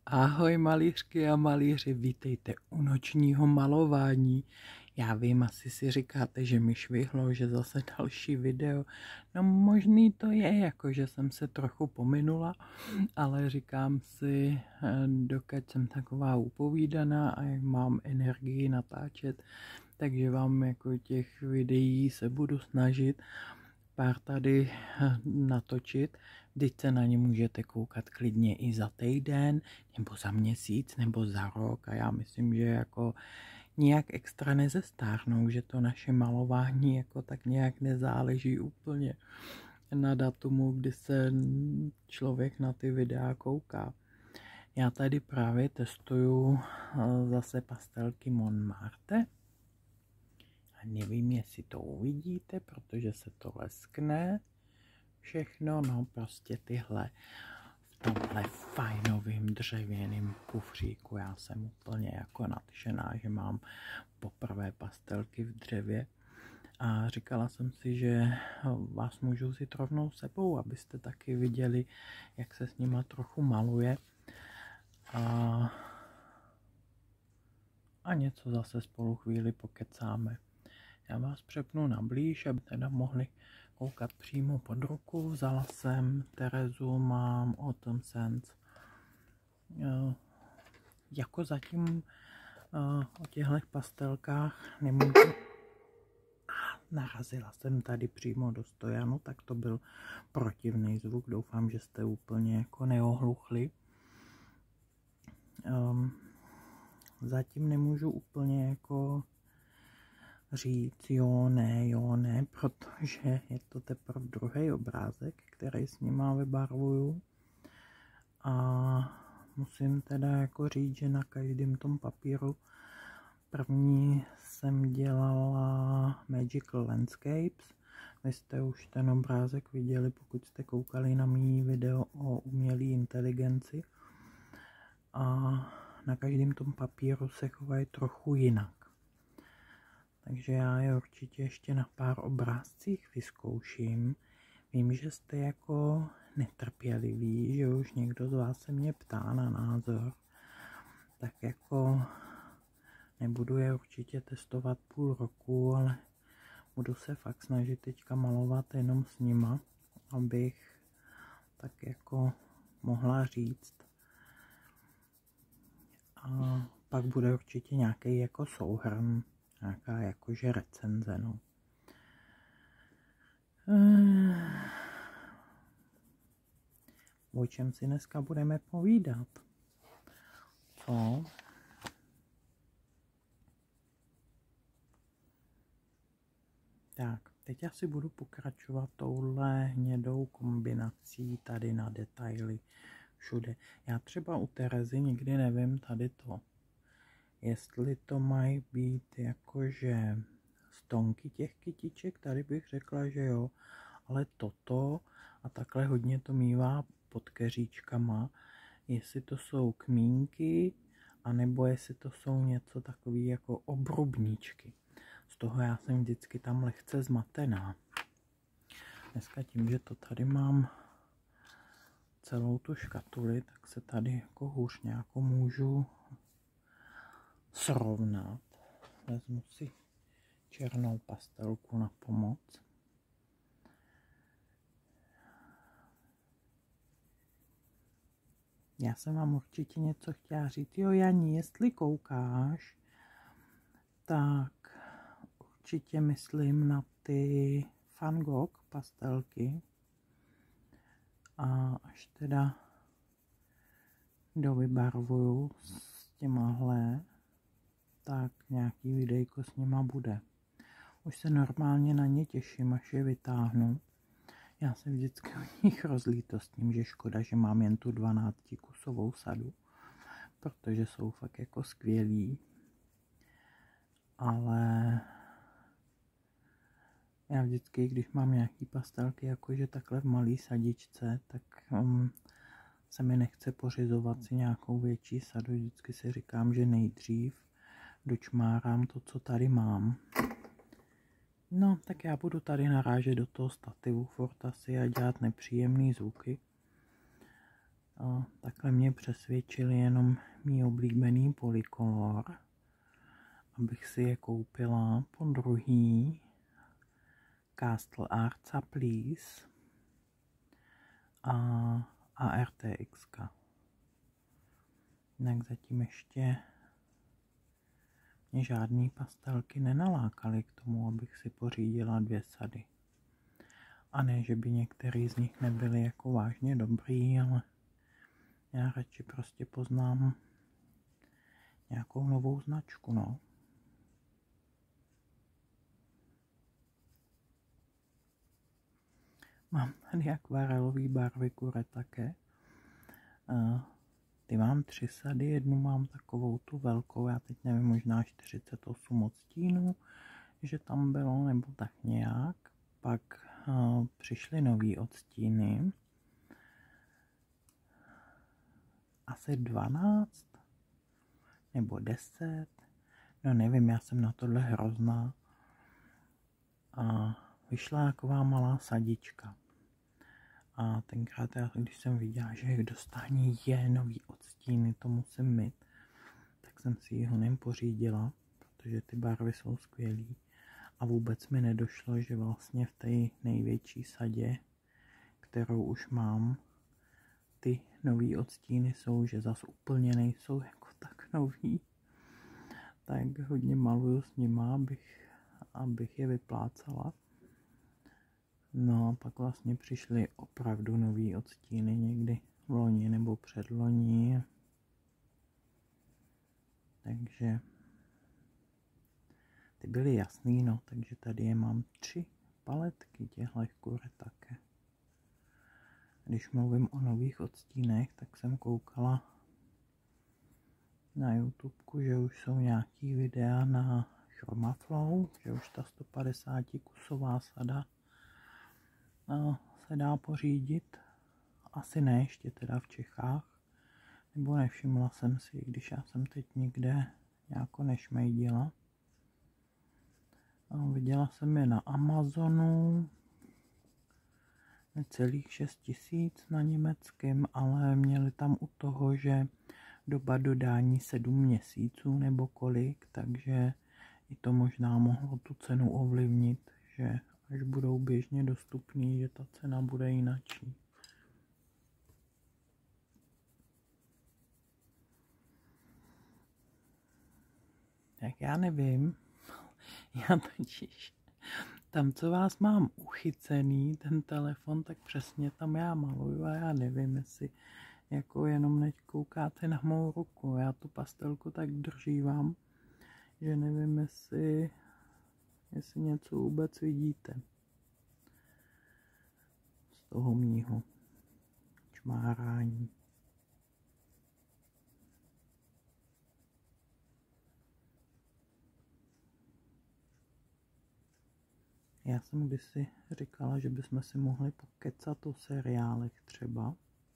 Ahoj malířky a malíři, vítejte u nočního malování. Já vím, asi si říkáte, že mi švihlo, že zase další video. No možný to je, jako že jsem se trochu pominula, ale říkám si, dokud jsem taková upovídaná a jak mám energii natáčet, takže vám jako těch videí se budu snažit pár tady natočit. Vždyť se na ně můžete koukat klidně i za týden, nebo za měsíc, nebo za rok a já myslím, že jako nijak extra nezestárnou, že to naše malování jako tak nějak nezáleží úplně na datumu, kdy se člověk na ty videa kouká. Já tady právě testuju zase pastelky Montmartre. Nevím, jestli to uvidíte, protože se to leskne všechno, no prostě tyhle v tomhle fajnovým dřevěným kufříku. Já jsem úplně jako nadšená, že mám poprvé pastelky v dřevě a říkala jsem si, že vás můžu vzít rovnou sebou, abyste taky viděli, jak se s nima trochu maluje a něco zase spolu chvíli pokecáme. Já vás přepnu na blíž, aby teda mohli koukat přímo pod ruku. Vzala jsem Terezu, mám Autumn Scents. Jako zatím o těchto pastelkách nemůžu. Narazila jsem tady přímo do stojanu, tak to byl protivný zvuk. Doufám, že jste úplně jako neohluchli. Zatím nemůžu úplně jako říct jo, ne, protože je to teprve druhý obrázek, který s nima vybarvuju a musím teda jako říct, že na každém tom papíru první jsem dělala Magical Landscapes. Vy jste už ten obrázek viděli, pokud jste koukali na mý video o umělé inteligenci a na každém tom papíru se chovají trochu jinak. Takže já je určitě ještě na pár obrázcích vyzkouším. Vím, že jste jako netrpěliví, že už někdo z vás se mě ptá na názor. Tak jako nebudu je určitě testovat půl roku, ale budu se fakt snažit teďka malovat jenom s nima, abych tak jako mohla říct. A pak bude určitě nějaký jako souhrn. Nějaká jakože recenze, no. O čem si dneska budeme povídat? Co? Tak, teď asi budu pokračovat touhle hnědou kombinací tady na detaily všude. Já třeba u Terezy nikdy nevím tady to. Jestli to mají být jakože stonky těch kytiček, tady bych řekla, že jo, ale toto a takhle hodně to mívá pod keříčkama, jestli to jsou kmínky, anebo jestli to jsou něco takový jako obrubníčky. Z toho já jsem vždycky tam lehce zmatená. Dneska tím, že to tady mám celou tu škatuli, tak se tady jako hůř nějakou můžu srovnat. Vezmu si černou pastelku na pomoc. Já jsem vám určitě něco chtěla říct. Jo, Janí, jestli koukáš, tak určitě myslím na ty Van Gogh pastelky. A až teda dovybarvuju s těmahle, tak nějaký videjko s nima bude. Už se normálně na ně těším, až je vytáhnu. Já se vždycky o nich rozlítostím, že škoda, že mám jen tu 12kusovou sadu, protože jsou fakt jako skvělí. Ale já vždycky, když mám nějaký pastelky, jakože takhle v malý sadičce, tak se mi nechce pořizovat si nějakou větší sadu. Vždycky si říkám, že nejdřív dočmárám to, co tady mám. No, tak já budu tady narážet do toho stativu furt asi a dělat nepříjemné zvuky. Takhle mě přesvědčil jenom mý oblíbený Polycolor, abych si je koupila po druhý. Castle Arts a Please a RTX. Jinak zatím ještě mě žádný pastelky nenalákaly k tomu, abych si pořídila 2 sady. A ne, že by některý z nich nebyly jako vážně dobrý, ale já radši prostě poznám nějakou novou značku, no. Mám tady akvarelový barvy Kuretake. Ty mám 3 sady, jednu mám takovou tu velkou, já teď nevím, možná 48 odstínů, že tam bylo, nebo tak nějak. Pak přišly nový odstíny. Asi 12 nebo 10. No nevím, já jsem na tohle hrozná. A vyšla taková malá sadička. A tenkrát, když jsem viděla, že k dostání je nový odstíny, to musím mít, tak jsem si ji honem pořídila, protože ty barvy jsou skvělý. A vůbec mi nedošlo, že vlastně v té největší sadě, kterou už mám, ty nový odstíny jsou, že zas úplně nejsou jako tak nový. Tak hodně maluju s nima, abych je vyplácala. No a pak vlastně přišly opravdu nový odstíny někdy v loni nebo předloni. Takže ty byly jasný, no, takže tady je mám 3 paletky těchto Kuretake. Když mluvím o nových odstínech, tak jsem koukala na YouTubeku, že už jsou nějaký videa na Chromaflow, že už ta 150 kusová sada se dá pořídit. Asi ne ještě teda v Čechách, nebo nevšimla jsem si, když já jsem teď někde nějako nešmejdila. Viděla jsem je na Amazonu, necelých 6 000 na německém, ale měli tam u toho, že doba dodání 7 měsíců nebo kolik, takže i to možná mohlo tu cenu ovlivnit, že až budou běžně dostupný, že ta cena bude jinačí. Tak já nevím, já totiž tam, co vás mám uchycený, ten telefon, tak přesně tam já maluju a já nevím, jestli jako jenom neď koukáte na mou ruku. Já tu pastelku tak držívám, že nevím, jestli něco vůbec vidíte z toho mýho čmárání. Já jsem kdysi říkala, že bychom si mohli pokecat o seriálech třeba.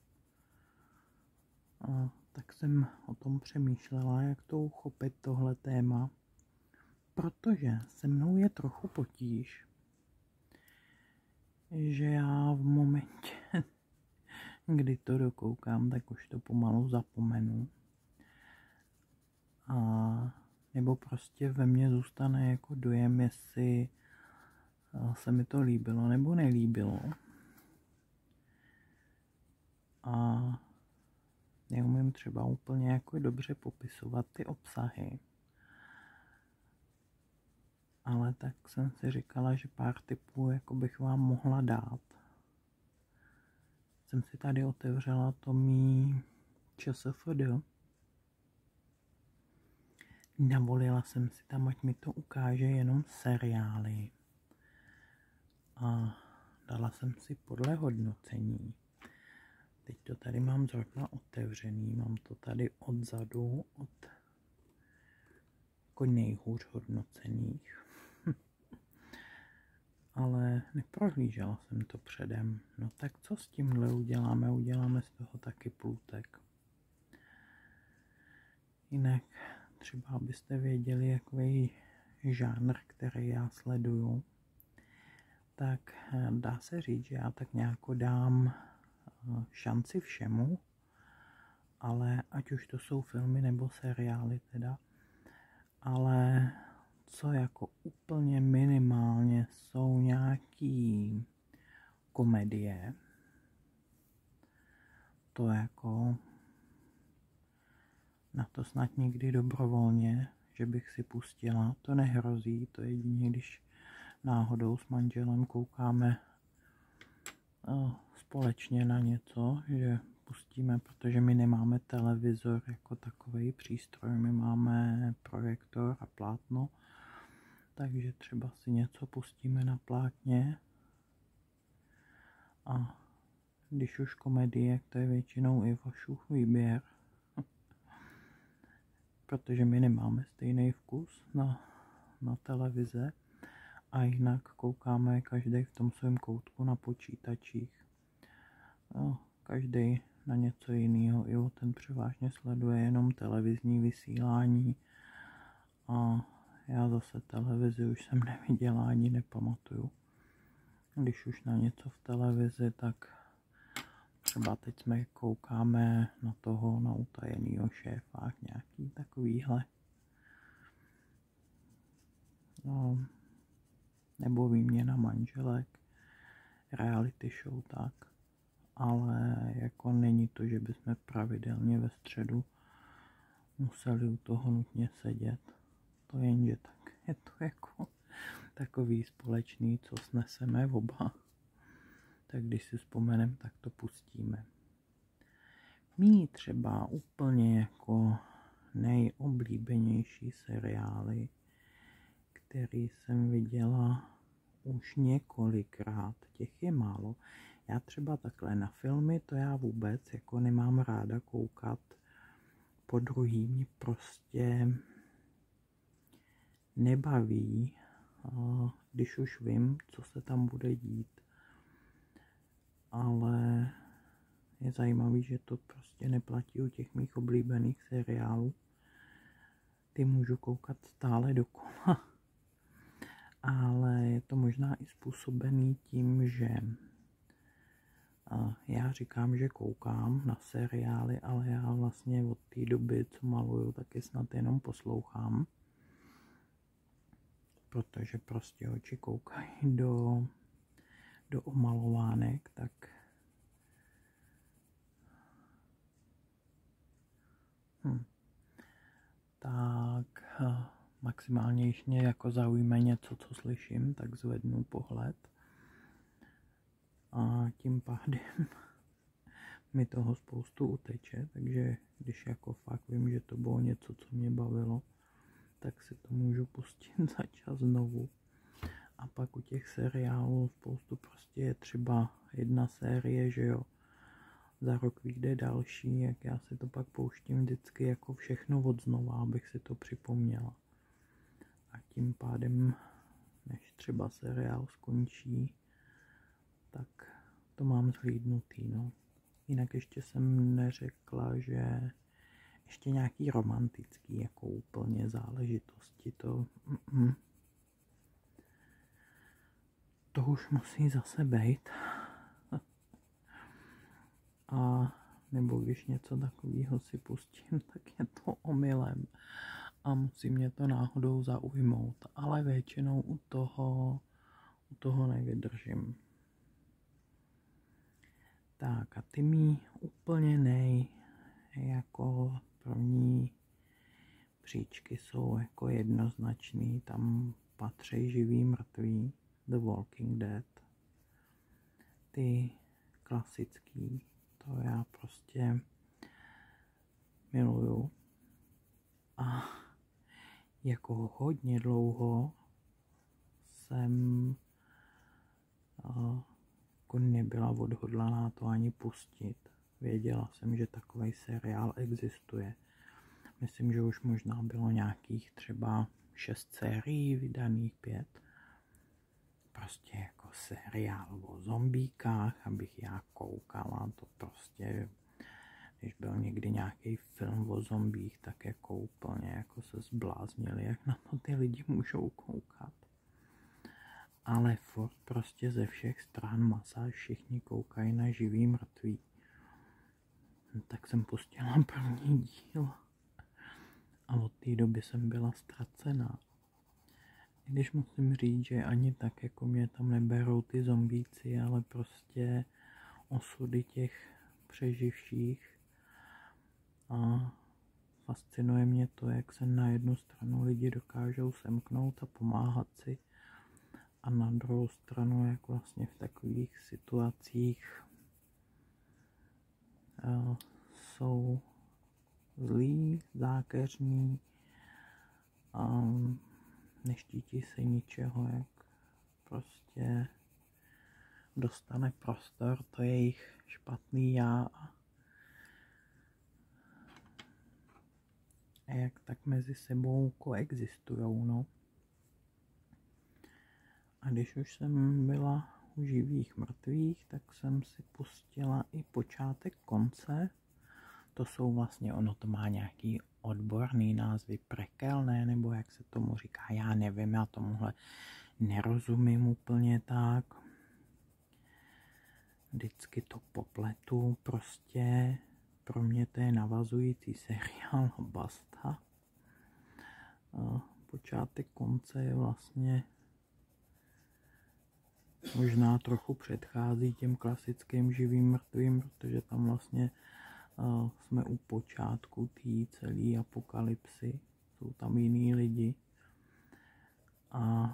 A tak jsem o tom přemýšlela, jak to uchopit tohle téma, protože se mnou je trochu potíž, že já v momentě, kdy to dokoukám, tak už to pomalu zapomenu. A nebo prostě ve mně zůstane jako dojem, jestli se mi to líbilo nebo nelíbilo. A neumím třeba úplně jako dobře popisovat ty obsahy. Ale tak jsem si říkala, že pár tipů jako bych vám mohla dát. Jsem si tady otevřela to mý ČSFD. Navolila jsem si tam, ať mi to ukáže jenom seriály. A dala jsem si podle hodnocení. Teď to tady mám zrovna otevřený, mám to tady odzadu, od jako nejhůř hodnocených. Ale neprohlížela jsem to předem. No tak co s tímhle uděláme? Uděláme z toho taky plůtek. Jinak třeba abyste věděli, jaký žánr, který já sleduju, tak dá se říct, že já tak nějak dám šanci všemu, ale ať už to jsou filmy nebo seriály teda, ale co jako úplně minimálně jsou nějaký komedie, to jako na to snad nikdy dobrovolně, že bych si pustila, to nehrozí, to jedině, když náhodou s manželem koukáme společně na něco, že pustíme, protože my nemáme televizor jako takový přístroj, my máme projektor a plátno, takže třeba si něco pustíme na plátně a když už komedie, to je většinou i Vašův výběr, protože my nemáme stejný vkus na televize a jinak koukáme každý v tom svém koutku na počítačích. Každý na něco jiného, jo, ten převážně sleduje jenom televizní vysílání a já zase televizi už jsem neviděla ani nepamatuju. Když už na něco v televizi, tak třeba teď jsme koukáme na utajenýho šéfa, nějaký takovýhle. No, nebo výměna manželek, reality show tak. Ale jako není to, že bychom pravidelně ve středu museli u toho nutně sedět. To jenže tak je to jako takový společný, co sneseme oba. Tak když si vzpomeneme, tak to pustíme. Mí třeba úplně jako nejoblíbenější seriály, který jsem viděla už několikrát, těch je málo. Já třeba takhle na filmy, to já vůbec jako nemám ráda koukat po druhý, mě prostě nebaví, když už vím, co se tam bude dít. Ale je zajímavý, že to prostě neplatí u těch mých oblíbených seriálů. Ty můžu koukat stále dokola. Ale je to možná i způsobený tím, že já říkám, že koukám na seriály, ale já vlastně od té doby, co maluju, taky snad jenom poslouchám. Protože prostě oči koukají do omalovánek, tak maximálně, když mě jako zaujme něco, co slyším, tak zvednu pohled. A tím pádem mi toho spoustu uteče, takže když jako fakt vím, že to bylo něco, co mě bavilo, tak si to můžu pustit za čas znovu. A pak u těch seriálů spoustu prostě je třeba jedna série, že jo, za rok vyjde další, jak já si to pak pouštím vždycky jako všechno od znova, abych si to připomněla. A tím pádem, než třeba seriál skončí, tak to mám zhlídnutý, no. Jinak ještě jsem neřekla, že ještě nějaký romantický jako úplně záležitosti, to už musí zase bejt. A nebo když něco takového si pustím, tak je to omylem a musí mě to náhodou zaujmout, ale většinou u toho nevydržím. Tak a ty mý úplně jako první příčky jsou jako jednoznačný, tam patří živý mrtví, The Walking Dead, ty klasický, to já prostě miluju a jako hodně dlouho jsem jako nebyla odhodlaná to ani pustit. Věděla jsem, že takový seriál existuje. Myslím, že už možná bylo nějakých třeba 6 sérií vydaných, 5. Prostě jako seriál o zombíkách, abych já koukala, to prostě, když byl někdy nějaký film o zombích, tak jako úplně jako se zbláznili, jak na to ty lidi můžou koukat. Ale furt prostě ze všech stran masáž všichni koukají na živý mrtví. tak jsem pustila první díl a od té doby jsem byla ztracená. I když musím říct, že ani tak jako mě tam neberou ty zombíci, ale prostě osudy těch přeživších. A fascinuje mě to, jak se na jednu stranu lidi dokážou semknout a pomáhat si, a na druhou stranu, jak vlastně v takových situacích jsou zlí, zákeřní a neštítí se ničeho, jak prostě dostane prostor to jejich špatný já a jak tak mezi sebou koexistujou, no. A když už jsem byla u živých mrtvých, tak jsem si pustila i počátek konce. To jsou vlastně, ono to má nějaký odborný názvy, prekelné, nebo jak se tomu říká, já nevím, já tomuhle nerozumím úplně tak. Vždycky to popletu, prostě pro mě to je navazující seriál basta. Počátek konce je vlastně možná trochu předchází těm klasickým živým mrtvým, protože tam vlastně jsme u počátku té celé apokalypsy, jsou tam jiný lidi. A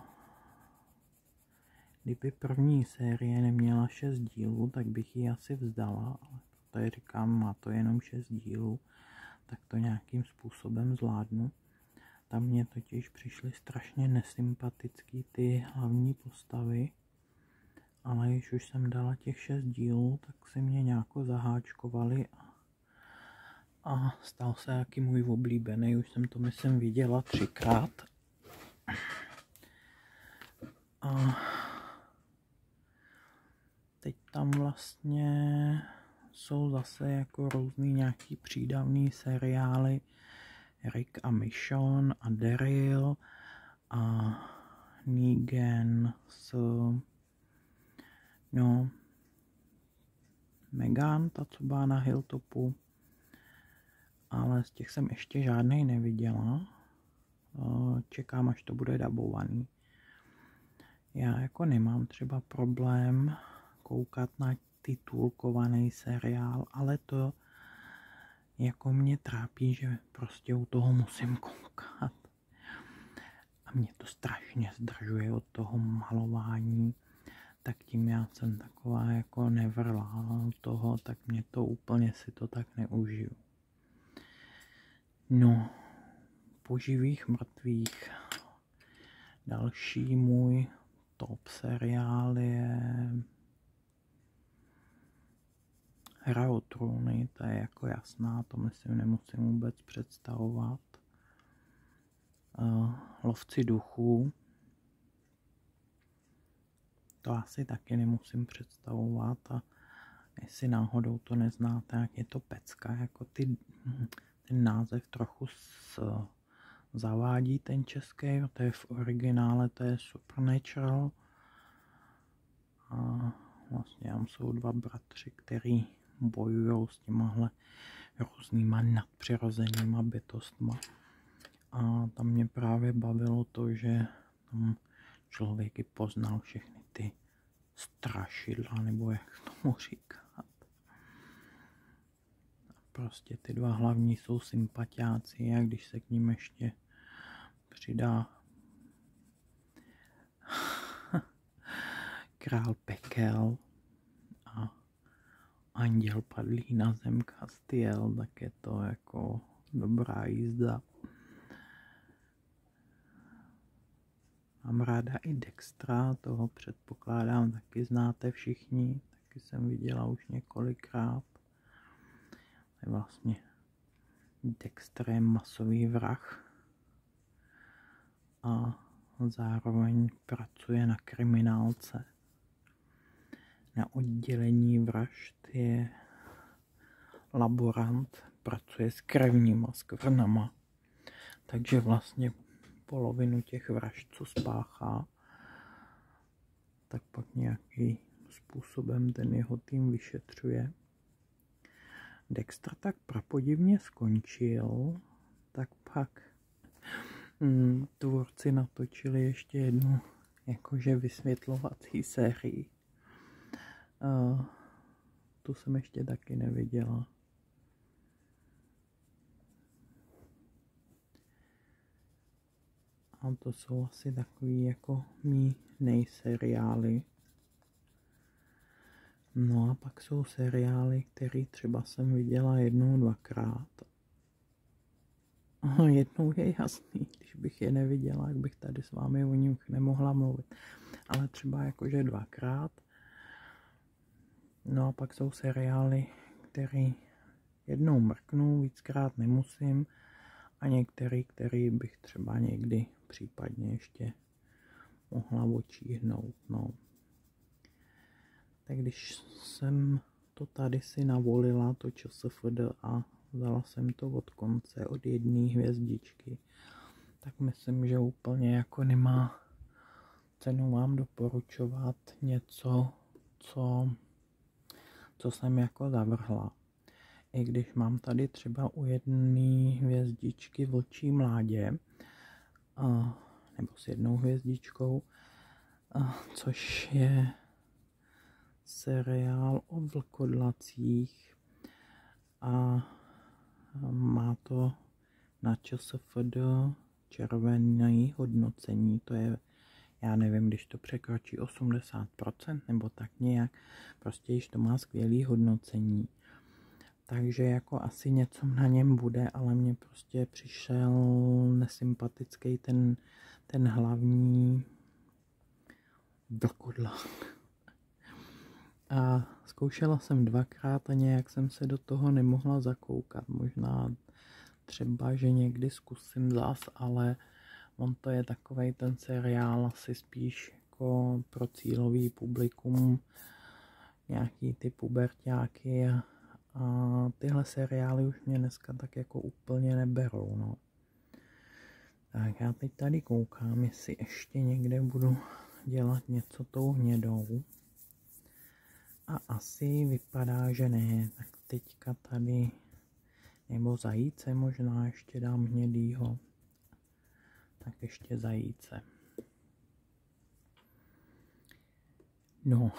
kdyby první série neměla 6 dílů, tak bych ji asi vzdala, ale protože říkám, má to jenom 6 dílů, tak to nějakým způsobem zvládnu. Tam mě totiž přišly strašně nesympatický ty hlavní postavy, ale když už jsem dala těch 6 dílů, tak si mě nějako zaháčkovali a stal se jaký můj oblíbený. Už jsem to myslím viděla 3krát. A teď tam vlastně jsou zase jako různý nějaký přídavný seriály. Rick a Michonne a Daryl a Negan s Megan, ta co byla na Hilltopu, ale z těch jsem ještě žádnej neviděla. Čekám, až to bude dabovaný. Já jako nemám třeba problém koukat na titulkovaný seriál, ale to jako mě trápí, že prostě u toho musím koukat. A mě to strašně zdržuje od toho malování. Tak tím já jsem taková jako nevrlá toho, tak mě to úplně si to tak neužiju. No, po živých mrtvých další můj top seriál je Hra o trůny, to je jako jasná, to myslím nemusím vůbec představovat. Lovci duchů, to asi taky nemusím představovat, a jestli náhodou to neznáte, jak je to pecka, jako ten název trochu zavádí ten český, to je v originále, to je Supernatural. A vlastně tam jsou dva bratři, který bojují s těmahle různýma nadpřirozenýma bytostma. A tam mě právě bavilo to, že tam člověk i poznal všechny ty strašidla, nebo jak tomu říkat. A prostě ty dva hlavní jsou sympatiáci, a když se k ním ještě přidá král pekel a anděl padlý na zem Castiel, tak je to jako dobrá jízda. Mám ráda i Dextra, toho předpokládám taky znáte všichni, taky jsem viděla už několikrát. Je vlastně Dexter je masový vrah a zároveň pracuje na kriminálce. Na oddělení vražd je laborant, pracuje s krevníma skvrnama, takže vlastně polovinu těch vražd, co spáchá, tak pak nějakým způsobem ten jeho tým vyšetřuje. Dexter tak prapodivně skončil, tak pak tvůrci natočili ještě jednu jakože vysvětlovací sérii. Tu jsem ještě taky neviděla. A to jsou asi takový jako mý nejseriály. No a pak jsou seriály, které třeba jsem viděla jednou, dvakrát. Jednou je jasný, když bych je neviděla, jak bych tady s vámi o nich nemohla mluvit. Ale třeba jakože dvakrát. No a pak jsou seriály, které jednou mrknu, víckrát nemusím. A některý, který bych třeba někdy případně ještě mohla očíhnout. No. Tak když jsem to tady si navolila, to ČSFD, a vzala jsem to od konce, od jedné hvězdičky, tak myslím, že úplně jako nemá cenu vám doporučovat něco, co jsem jako zavrhla. I když mám tady třeba u jedné hvězdičky Vlčí mládě, nebo s jednou hvězdičkou, což je seriál o vlkodlacích a má to na ČSFD červené hodnocení, to je, já nevím, když to překročí 80% nebo tak nějak, prostě již to má skvělé hodnocení. Takže jako asi něco na něm bude, ale mně prostě přišel nesympatický ten hlavní vlkodlak. A zkoušela jsem dvakrát a nějak jsem se do toho nemohla zakoukat. Možná třeba, že někdy zkusím zas, ale on to je takovej ten seriál asi spíš jako pro cílový publikum, nějaký ty puberťáky a tyhle seriály už mě dneska tak jako úplně neberou, no. Tak já teď tady koukám, jestli ještě někde budu dělat něco tou hnědou. A asi vypadá, že ne. Tak teďka tady, nebo zajíce možná ještě dám hnědýho. Tak ještě zajíce. No.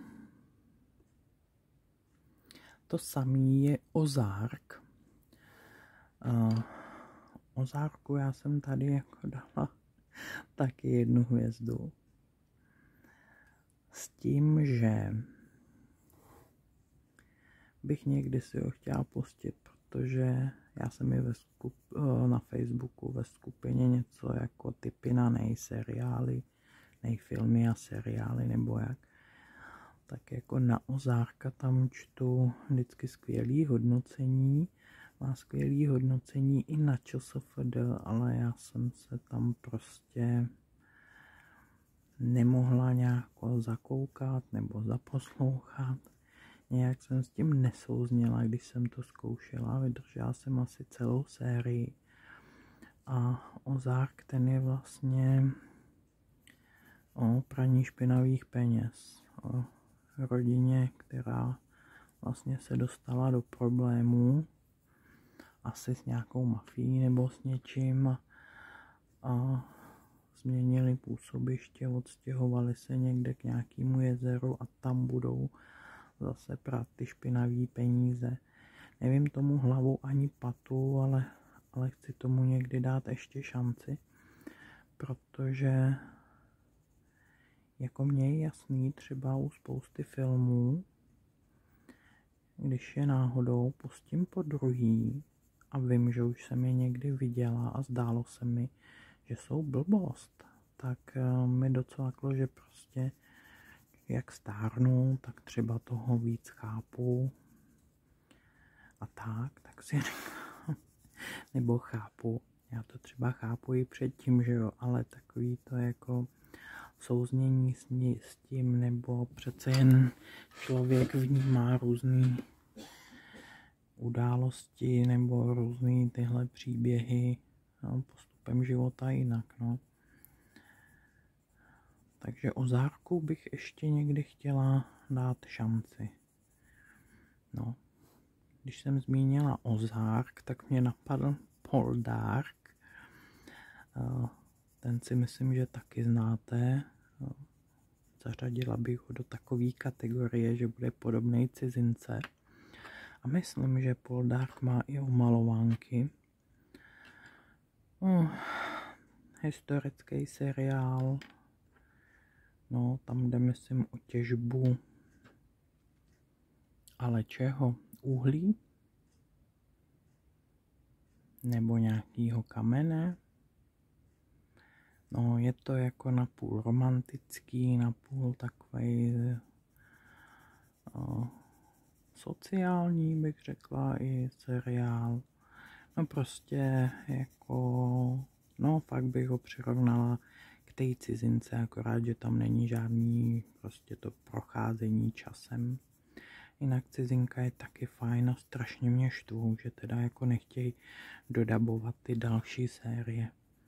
To samý je Ozark. Ozarku já jsem tady jako dala taky jednu hvězdu. S tím, že bych někdy si ho chtěla pustit, protože já jsem je na Facebooku ve skupině něco jako tipy na nejseriály, nejfilmy a seriály nebo jak. Tak jako na Ozárka tam čtu vždycky skvělý hodnocení. Má skvělý hodnocení i na ČSFD, ale já jsem se tam prostě nemohla nějak zakoukat nebo zaposlouchat. Nějak jsem s tím nesouzněla, když jsem to zkoušela. Vydržela jsem asi celou sérii. A Ozark, ten je vlastně o praní špinavých peněz. O rodině, která vlastně se dostala do problémů. Asi s nějakou mafií nebo s něčím. A změnili působiště, odstěhovali se někde k nějakému jezeru a tam budou zase prát ty špinavý peníze. Nevím tomu hlavu ani patu, ale chci tomu někdy dát ještě šanci, protože jako mně je jasný třeba u spousty filmů, když je náhodou pustím po druhý a vím, že už jsem je někdy viděla a zdálo se mi, že jsou blbost, tak mi docvaklo, že prostě jak stárnu, tak třeba toho víc chápu a tak si nebo chápu, já to třeba chápu i předtím, že jo, ale takový to jako souznění s tím, nebo přece jen člověk vnímá různý události nebo různý tyhle příběhy postupem života jinak, no. Takže Ozárku bych ještě někdy chtěla dát šanci. No. když jsem zmínila Ozark, tak mě napadl Poldark. Ten si myslím, že taky znáte. Zařadila bych ho do takové kategorie, že bude podobný Cizince. A myslím, že Poldark má i omalovánky. Historický seriál. No, tam jde, myslím, o těžbu. Ale čeho? Uhlí? Nebo nějakýho kamene? No, je to jako napůl romantický, napůl takový sociální, bych řekla, i seriál. No prostě jako, no fakt bych ho přirovnala k té Cizince, akorát, že tam není žádný prostě to procházení časem. Jinak Cizinka je taky fajn a strašně mě štvou, že teda jako nechtějí dodabovat ty další série.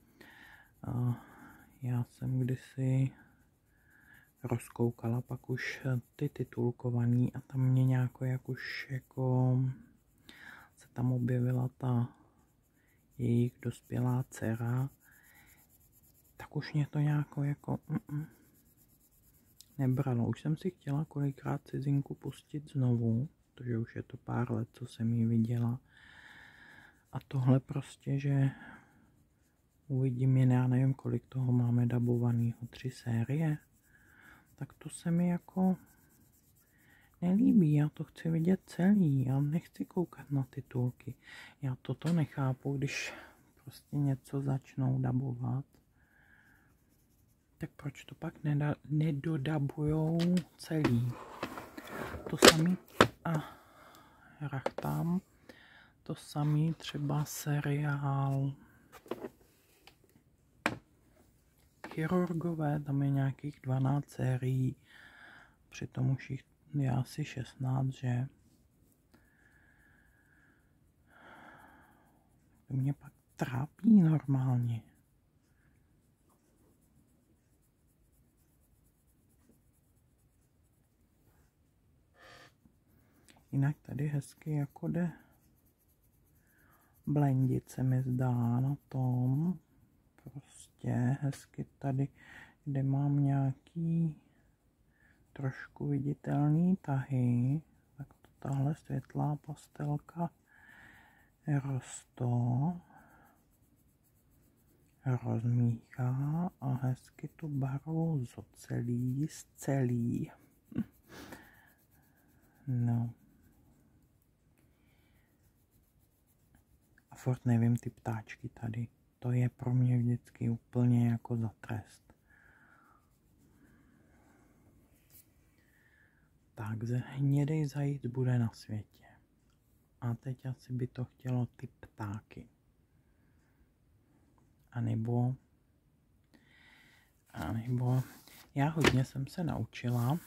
Já jsem kdysi rozkoukala pak už ty titulkovaný a tam mě nějako jak už jako se tam objevila ta jejich dospělá dcera, tak už mě to nějako jako nebralo. Už jsem si chtěla kolikrát Cizinku pustit znovu, protože už je to pár let, co jsem ji viděla. A tohle prostě, že uvidím jen, já nevím, kolik toho máme dabovanýho, 3 série, tak to se mi jako nelíbí, já to chci vidět celý, já nechci koukat na titulky. Já toto nechápu, když prostě něco začnou dabovat, tak proč to pak nedodabujou celý. To samý rachtám, to samý třeba seriál Chirurgové, tam je nějakých 12 sérií, přitom už jich je asi 16, že? To mě pak trápí normálně. Jinak tady hezky jako jde blendit, se mi zdá na tom. Prostě hezky tady, kde mám nějaký trošku viditelný tahy, tak to tahle světlá pastelka rozmíchá a hezky tu barvu zcelí. No. A furt nevím ty ptáčky tady. To je pro mě vždycky úplně jako za trest. Tak, hnědej zajíc bude na světě. A teď asi by to chtělo ty ptáky. A nebo já hodně jsem se naučila,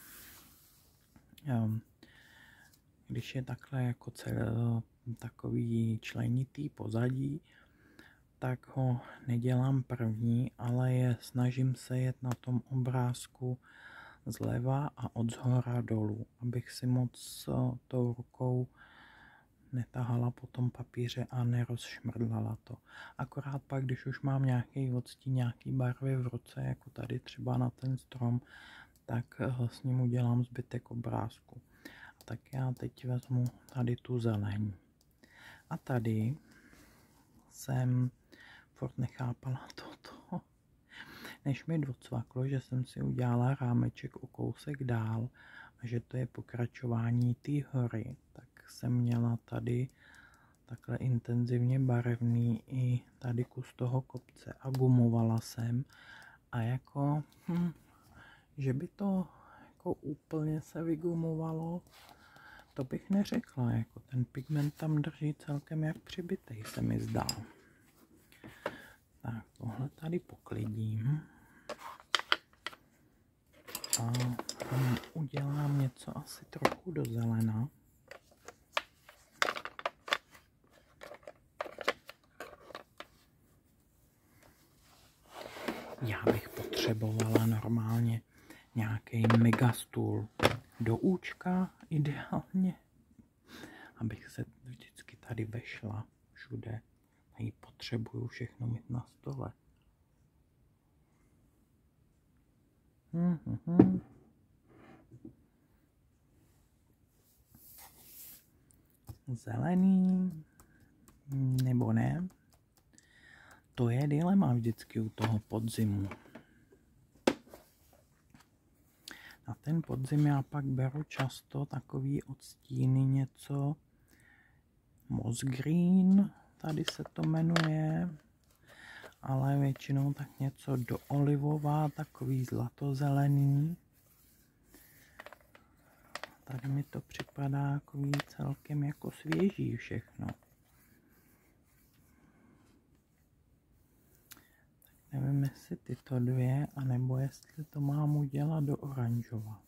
když je takhle jako takový členitý pozadí, tak ho nedělám první, ale snažím se jet na tom obrázku zleva a od zhora dolů, abych si moc tou rukou netahala po tom papíře a nerozšmrdlala to. Akorát pak, když už mám nějaký odstín, nějaký barvy v ruce, jako tady třeba na ten strom, tak s ním udělám zbytek obrázku. A tak já teď vezmu tady tu zeleň. A tady jsem furt nechápala toto, než mi docvaklo, že jsem si udělala rámeček o kousek dál a že to je pokračování té hory, tak jsem měla tady takhle intenzivně barevný i tady kus toho kopce a gumovala jsem a jako, že by to jako úplně se vygumovalo, to bych neřekla, jako ten pigment tam drží celkem jak přibitej, se mi zdá. Tak tohle tady poklidím a tam udělám něco asi trochu do zelena. Já bych potřebovala normálně nějaký megastůl do účka ideálně, abych se tady vešla všude. A ji potřebuju všechno mít na stole. Zelený nebo ne? To je dilema vždycky u toho podzimu. Na ten podzim já pak beru často takový odstíny, něco moss green, tady se to jmenuje, ale většinou tak něco do olivová, takový zlatozelený. Tady mi to připadá takový celkem jako svěží všechno. Tak nevím, jestli tyto dvě, anebo jestli to mám udělat do oranžova.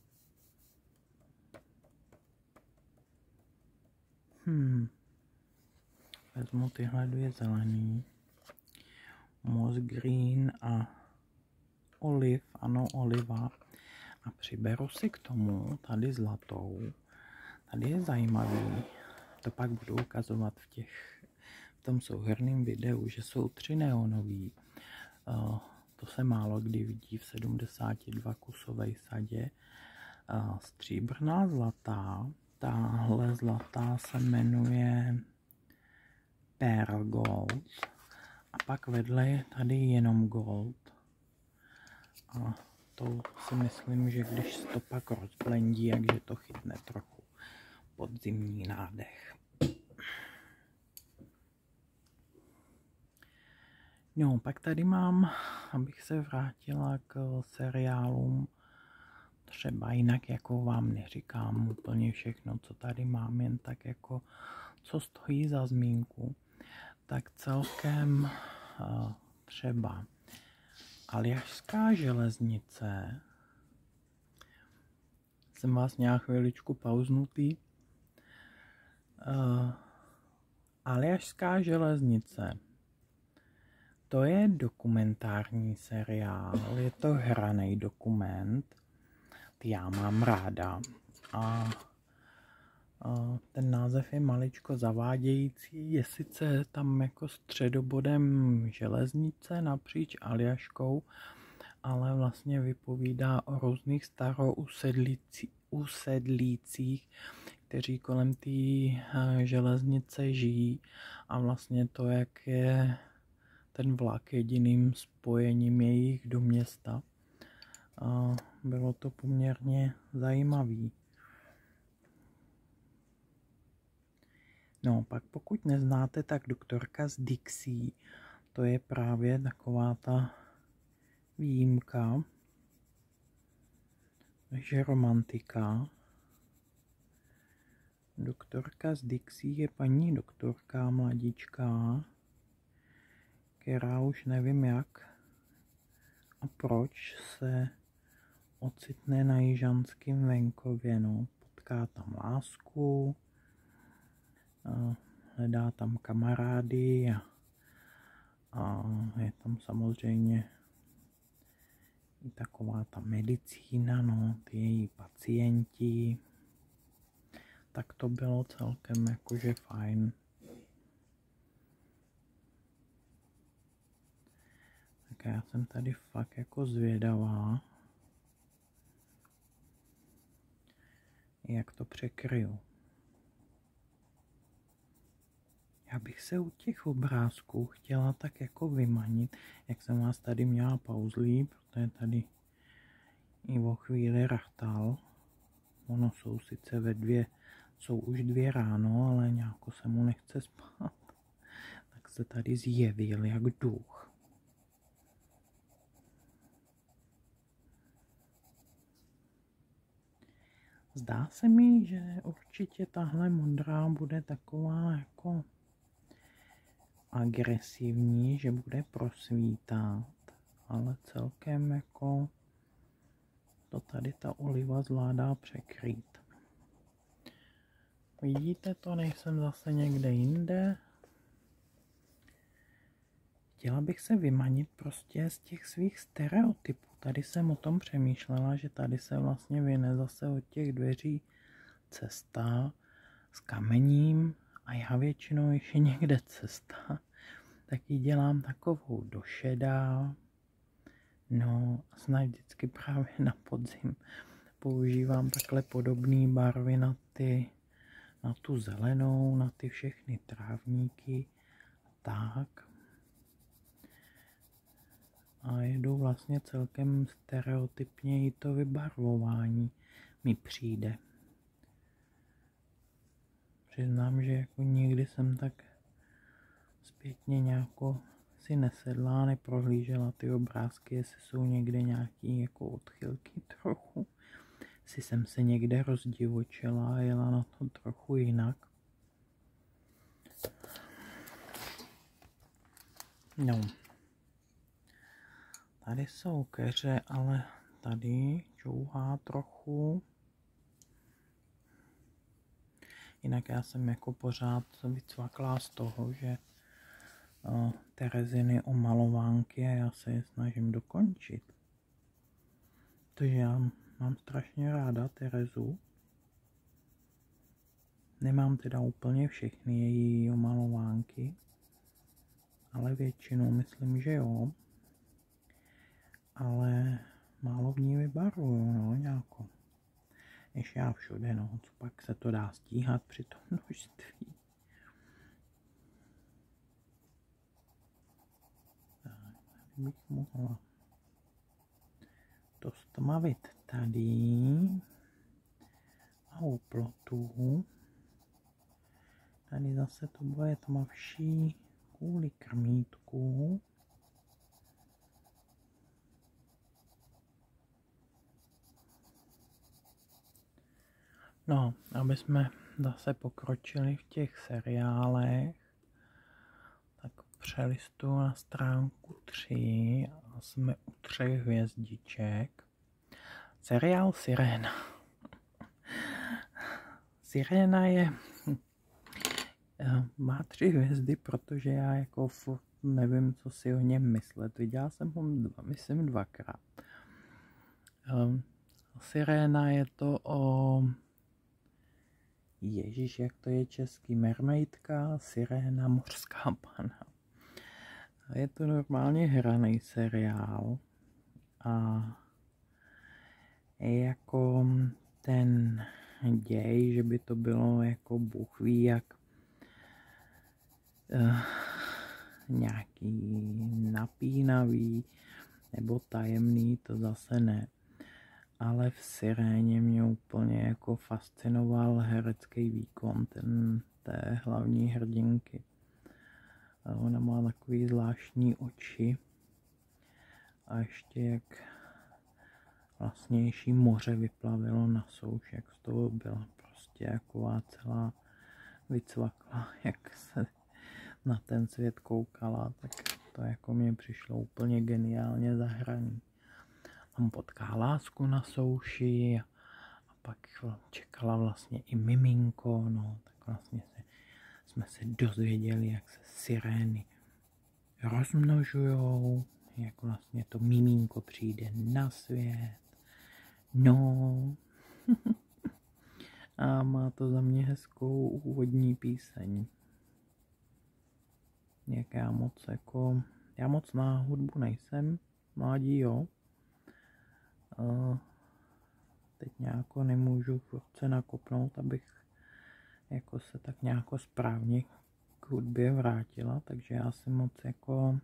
Vezmu tyhle dvě zelený. Moss green a oliv, ano, oliva. A přiberu si k tomu tady zlatou. Tady je zajímavý, to pak budu ukazovat v tom souhrnném videu, že jsou 3 neonový. To se málo kdy vidí v 72 kusové sadě. Stříbrná zlatá, tahle zlatá se jmenuje Pearl Gold. A pak vedle je tady jenom gold. A to si myslím, že když se to pak rozblendí, takže to chytne trochu podzimní nádech. No, pak tady mám, abych se vrátila k seriálům, třeba jinak jako vám neříkám úplně všechno, co tady mám, jen tak jako, co stojí za zmínku, tak celkem třeba Aljašská železnice. Jsem vás nějak chviličku pauznutý. Aljašská železnice. To je dokumentární seriál, je to hraný dokument, ty já mám ráda. A ten název je maličko zavádějící, je sice tam jako středobodem železnice napříč Aljaškou, ale vlastně vypovídá o různých usedlících, kteří kolem té železnice žijí a vlastně to, jak je ten vlak jediným spojením jejich do města. Bylo to poměrně zajímavý. No, pak pokud neznáte, tak Doktorka z Dixie, to je právě taková ta výjimka, takže romantika. Doktorka z Dixie je paní doktorka mladíčka, která už nevím jak a proč se ocitne na jižanském venkově. No, potká tam lásku, hledá tam kamarády a je tam samozřejmě i taková ta medicína, no, ty její pacienti. Tak to bylo celkem jakože fajn. Tak já jsem tady fakt jako zvědavá, jak to překryju. Já bych se u těch obrázků chtěla tak jako vymanit, jak jsem vás tady měla pauzlí, protože tady i o chvíli rachtal. Ono jsou sice jsou už 2 ráno, ale nějako se mu nechce spát. Tak se tady zjevil jak duch. Zdá se mi, že určitě tahle modrá bude taková jako agresivní, že bude prosvítat, ale celkem jako to tady ta oliva zvládá překrýt. Vidíte to, nejsem zase někde jinde. Chtěla bych se vymanit prostě z těch svých stereotypů. Tady jsem o tom přemýšlela, že tady se vlastně vyne zase od těch dveří cesta s kamením A já většinou, když je někde cesta, tak ji dělám takovou do šedá. No a snad vždycky právě na podzim používám takhle podobné barvy na tu zelenou, na ty všechny trávníky. Tak. A jedu vlastně celkem stereotypně i to vybarvování mi přijde. Přiznám, že jako nikdy jsem tak zpětně nějako si nesedla, neprohlížela ty obrázky, jestli jsou někde nějaký jako odchylky trochu. Jestli jsem se někde rozdivočila a jela na to trochu jinak. No. Tady jsou keře, ale tady čouhá trochu. Jinak já jsem jako pořád vycvaklá z toho, že Tereziny omalovánky a já se je snažím dokončit. Protože já mám strašně ráda Terezu. Nemám teda úplně všechny její omalovánky, ale většinu myslím, že jo. Ale málo v ní vybarvuju, no, nějako. Než já všude, no, co pak se to dá stíhat při tom množství. Tak, tady bych mohla to stmavit tady a u plotu. Tady zase to bude tmavší kvůli krmítku. No, aby jsme zase pokročili v těch seriálech, tak přelistuju na stránku 3 a jsme u 3 hvězdiček. Seriál Sirena. Sirena má 3 hvězdy, protože já jako nevím, co si o něm myslet. Viděla jsem ho myslím 2krát. Sirena je to o... Ježíš, jak to je český, mermaidka, Sirena, mořská pana. Je to normálně hraný seriál a je jako ten děj, že by to bylo jako Bůh ví jak nějaký napínavý nebo tajemný, to zase ne. Ale v Siréně mě úplně jako fascinoval herecký výkon té hlavní hrdinky. Ona má takový zvláštní oči a ještě jak vlastnější moře vyplavilo na souš, jak z toho byla prostě taková celá vycvakla, jak se na ten svět koukala, tak to jako mě přišlo úplně geniálně zahraný. Tam potká lásku na souši a pak čekala vlastně i miminko, no tak vlastně jsme se dozvěděli, jak se sirény rozmnožujou, jak vlastně to miminko přijde na svět, no a má to za mě hezkou úvodní píseň. Jak já moc na hudbu nejsem, mládí jo. Teď nějako nemůžu v ruce nakopnout, abych jako se tak nějako správně k hudbě vrátila, takže já si moc jako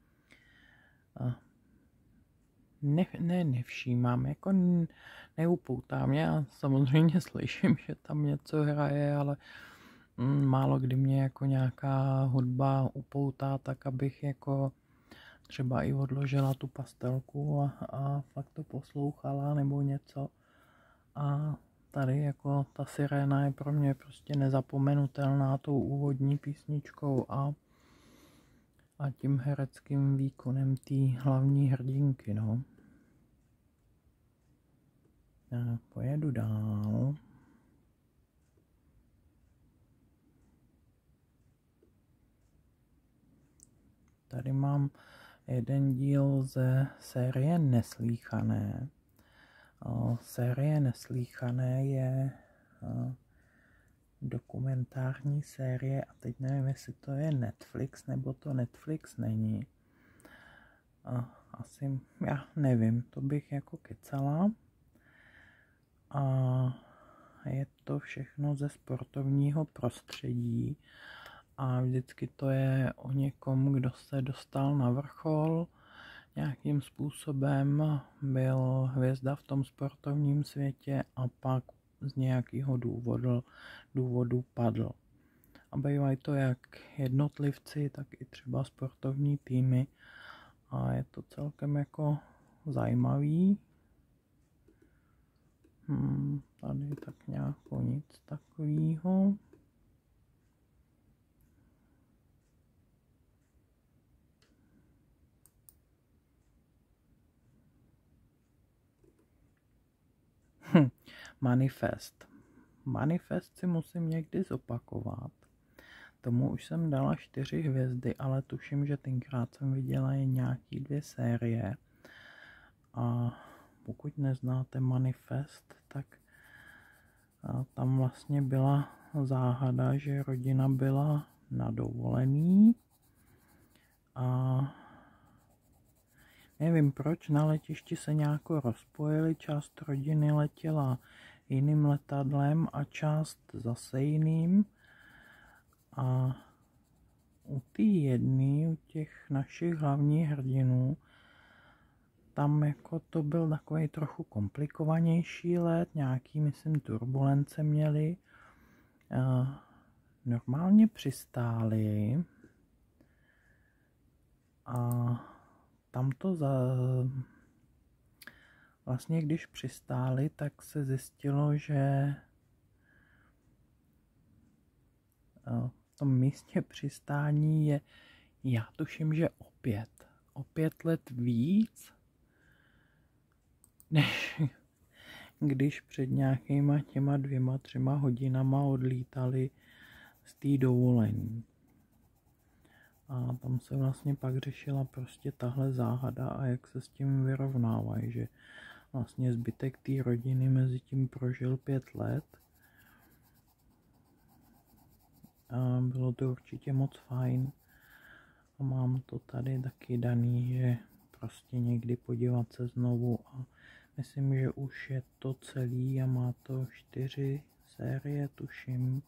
nevšímám, jako neupoutá mě, já samozřejmě slyším, že tam něco hraje, ale málo kdy mě jako nějaká hudba upoutá, tak abych jako třeba i odložila tu pastelku a fakt to poslouchala nebo něco. A tady jako ta Siréna je pro mě prostě nezapomenutelná tou úvodní písničkou a tím hereckým výkonem té hlavní hrdinky, no. Já pojedu dál. Tady mám jeden díl ze série Neslýchané. Série Neslýchané je dokumentární série a teď nevím, jestli to je Netflix nebo to Netflix není. Asi, já nevím, to bych jako kecala. A je to všechno ze sportovního prostředí a vždycky to je o někom, kdo se dostal na vrchol, nějakým způsobem byl hvězda v tom sportovním světě a pak z nějakého důvodu padl. A bývají to jak jednotlivci, tak i třeba sportovní týmy a je to celkem jako zajímavý. Tady tak nějak nic takového. Manifest. Manifest si musím někdy zopakovat. Tomu už jsem dala 4 hvězdy, ale tuším, že tenkrát jsem viděla jen nějaký 2 série. A pokud neznáte Manifest, tak tam vlastně byla záhada, že rodina byla na dovolený a nevím proč, na letišti se nějak rozpojili, část rodiny letěla jiným letadlem a část zase jiným. A u té jedné, u těch našich hlavních hrdinů, tam jako to byl takový trochu komplikovanější let, nějaký, myslím, turbulence měli. Normálně přistáli a tam to vlastně když přistáli, tak se zjistilo, že v tom místě přistání je, já tuším, že o 5 let víc, než když před nějakýma těma 2-3 hodinama odlítali z té dovolení. A tam se vlastně pak řešila prostě tahle záhada a jak se s tím vyrovnávají, že vlastně zbytek té rodiny mezi tím prožil 5 let. A bylo to určitě moc fajn. A mám to tady taky daný, že prostě někdy podívat se znovu a myslím, že už je to celý a má to 4 série, tuším.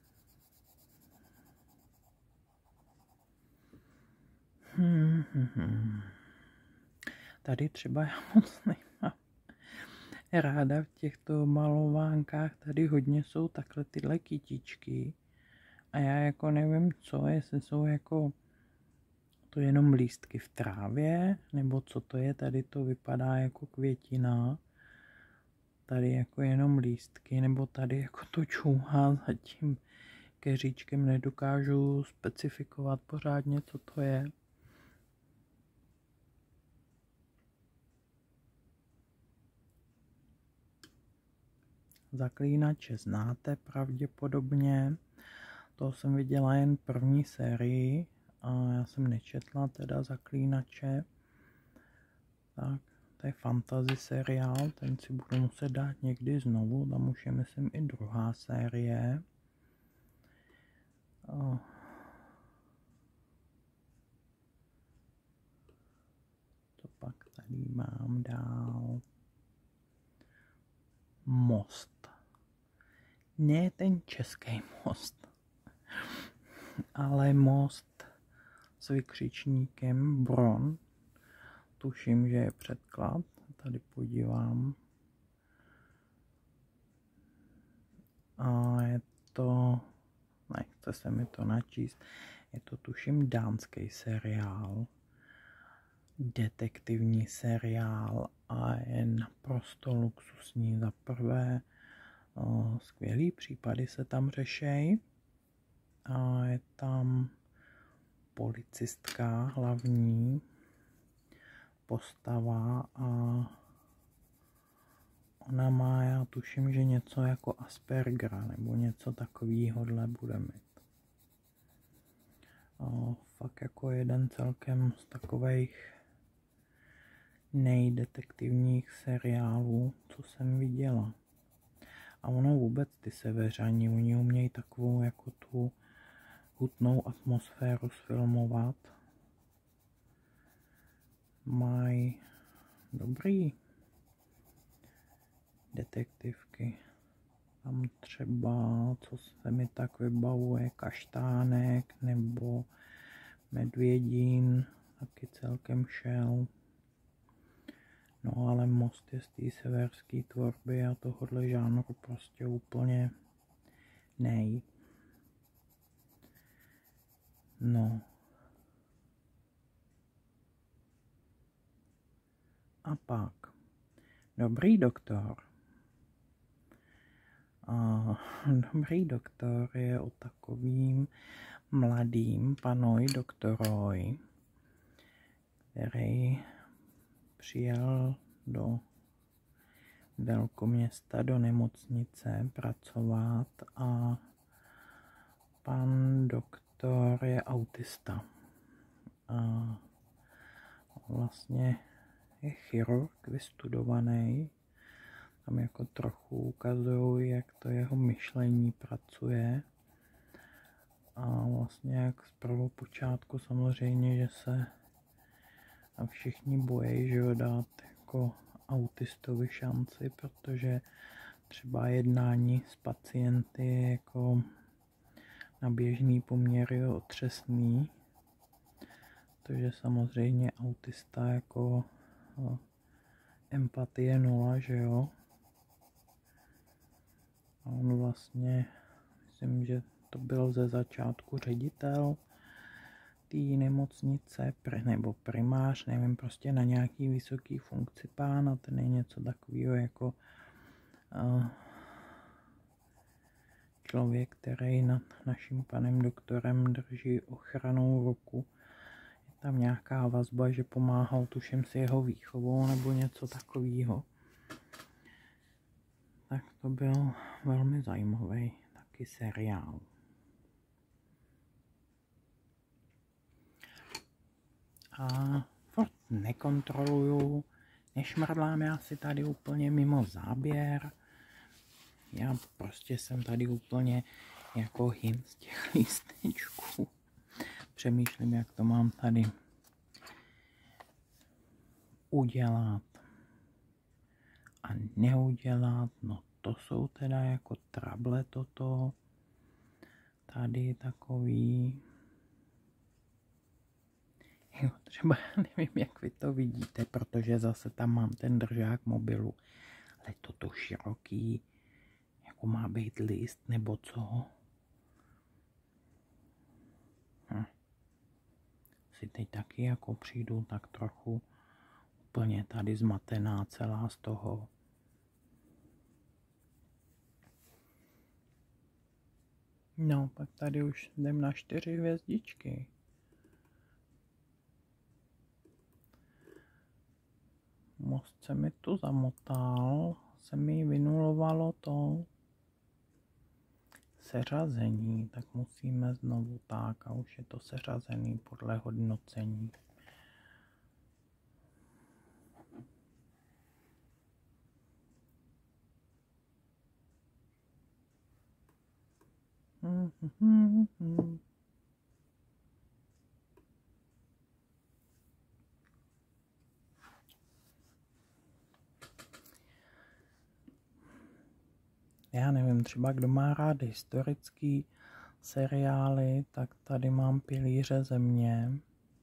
Tady třeba já moc nemám ráda v těchto malovánkách, tady hodně jsou takhle tyhle kytičky a já jako nevím co, jestli jsou jako to jenom lístky v trávě, nebo co to je, tady to vypadá jako květina, tady jako jenom lístky, nebo tady jako to čouhá za tím keříčkem, nedokážu specifikovat pořádně, co to je. Zaklínače znáte pravděpodobně, to jsem viděla jen první sérii a já jsem nečetla teda Zaklínače. Tak, to je fantasy seriál, ten si budu muset dát někdy znovu, tam už je myslím i druhá série. Co pak tady mám dál? Most. Ne ten český most, ale most s vykřičníkem Bron. Tuším, že je překlad. Tady podívám. A je to, nechce se mi to načíst, je to tuším dánský seriál. Detektivní seriál a je naprosto luxusní. Za prvé skvělý případy se tam řešejí a je tam policistka hlavní postava a ona má, já tuším, že něco jako Aspergera nebo něco takovýhodle bude mít. Fakt jako jeden celkem z takových nejdetektivních seriálů, co jsem viděla. A ono vůbec ty severani, oni umějí takovou jako tu hutnou atmosféru sfilmovat. Mají dobrý detektivky. Tam třeba, co se mi tak vybavuje, Kaštánek nebo Medvědín, taky celkem šel. No ale Most je z té severské tvorby a tohohle žánru prostě úplně nej. No. A pak Dobrý doktor. Dobrý doktor je o takovým mladým panoj doktoroj, který přijel do velkoměsta, do nemocnice pracovat a pan doktor je autista. A vlastně je chirurg vystudovaný. Tam jako trochu ukazují, jak to jeho myšlení pracuje. A vlastně jak z prvopočátku samozřejmě, že se tam všichni bojí, že ho dát jako autistovi šanci, protože třeba jednání s pacienty je jako na běžný poměr je otřesný. Protože samozřejmě autista jako empatie 0, že jo. A on vlastně, myslím, že to byl ze začátku ředitel té nemocnice, nebo primář, nevím, prostě na nějaký vysoký funkci pán, a ten je něco takového jako člověk, který nad naším panem doktorem drží ochranou ruku. Je tam nějaká vazba, že pomáhal, tuším, s jeho výchovou nebo něco takového. Tak to byl velmi zajímavý taky seriál. A furt nekontroluju, nešmrdlám já si tady úplně mimo záběr. Já prostě jsem tady úplně jako hyn z těch lístečků. Přemýšlím, jak to mám tady udělat a neudělat. No to jsou teda jako trable toto. Tady takový. Jo, třeba nevím, jak vy to vidíte, protože zase tam mám ten držák mobilu. Ale toto široký, jako má být list nebo co? Si teď taky jako přijdu tak trochu úplně tady zmatená celá z toho. No, pak tady už jdem na 4 hvězdičky. Most se mi tu zamotal, se mi vynulovalo to seřazení, tak musíme znovu tak a už je to seřazený podle hodnocení. Já nevím, třeba kdo má rád historický seriály, tak tady mám Pilíře země.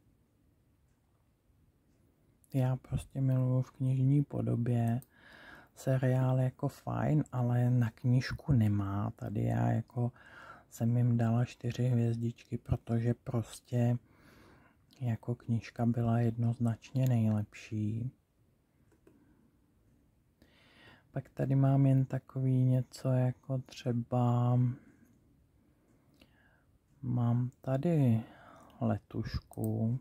Já prostě miluju v knižní podobě. Seriál jako fajn, ale na knížku nemá. Tady já jako jsem jim dala 4 hvězdičky, protože prostě jako knížka byla jednoznačně nejlepší. Pak tady mám jen takový něco jako třeba mám tady Letušku.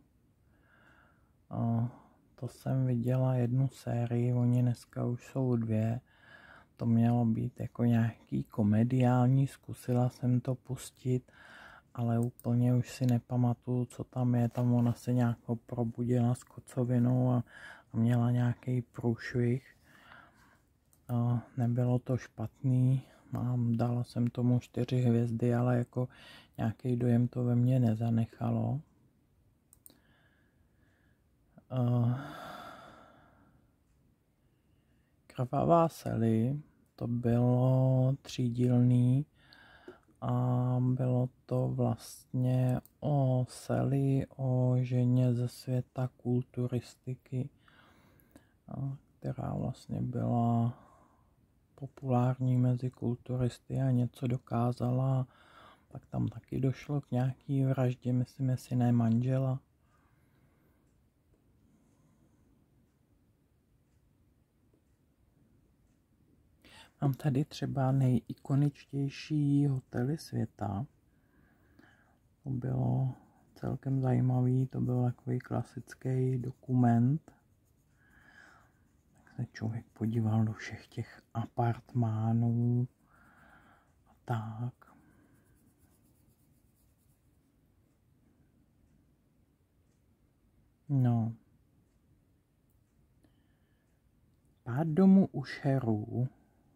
To jsem viděla jednu sérii, oni dneska už jsou 2. To mělo být jako nějaký komediální, zkusila jsem to pustit, ale úplně už si nepamatuju, co tam je. Tam ona se nějak probudila s kocovinou a měla nějaký průšvih. Nebylo to špatný, dala jsem tomu 4 hvězdy, ale jako nějaký dojem to ve mně nezanechalo. Krvavá Sally, to bylo 3dílný a bylo to vlastně o Sally, o ženě ze světa kulturistiky, která vlastně byla populární mezi kulturisty a něco dokázala. Pak tam taky došlo k nějaký vraždě, myslím, jestli ne manžela. Mám tady třeba nejikoničtější hotely světa. To bylo celkem zajímavý, to byl takový klasický dokument. Tak se člověk podíval do všech těch apartmánů a tak. No. Pád domu Usherů,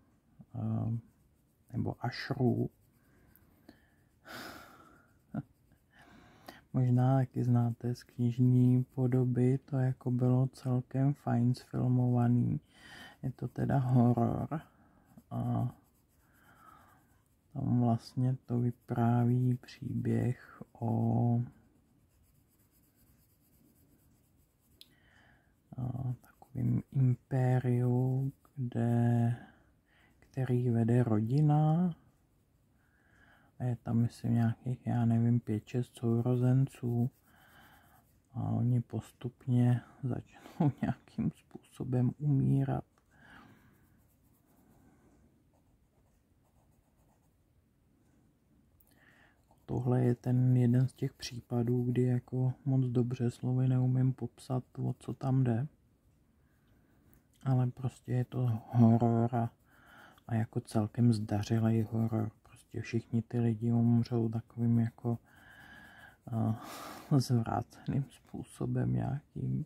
nebo Asherů. Možná taky znáte z knižní podoby, to jako bylo celkem fajn sfilmovaný. Je to teda horor a tam vlastně to vypráví příběh o takovým impériu, který vede rodina. A je tam, myslím, nějakých, 5-6 sourozenců. A oni postupně začnou nějakým způsobem umírat. Tohle je ten jeden z těch případů, kdy jako moc dobře slovy neumím popsat, o co tam jde. Ale prostě je to horor a jako celkem zdařilej horor. Prostě všichni ty lidi umřou takovým jako zvráceným způsobem nějakým.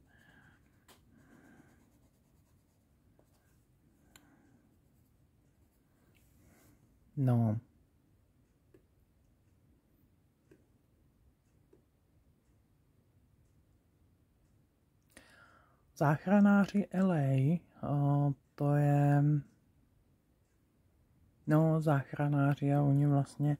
No. Záchranáři LA, to je... No, záchranáři a oni vlastně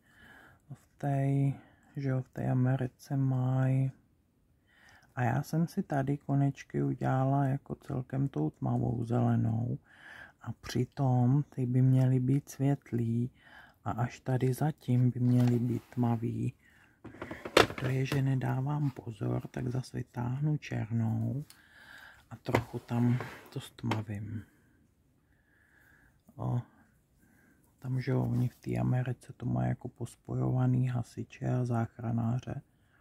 v té Americe mají. A já jsem si tady konečky udělala jako celkem tou tmavou zelenou. A přitom ty by měly být světlý a až tady zatím by měly být tmavý. To je, že nedávám pozor, tak zase vytáhnu černou a trochu tam to stmavím. Tam, že oni v té Americe to mají jako pospojovaný hasiče a záchranáře.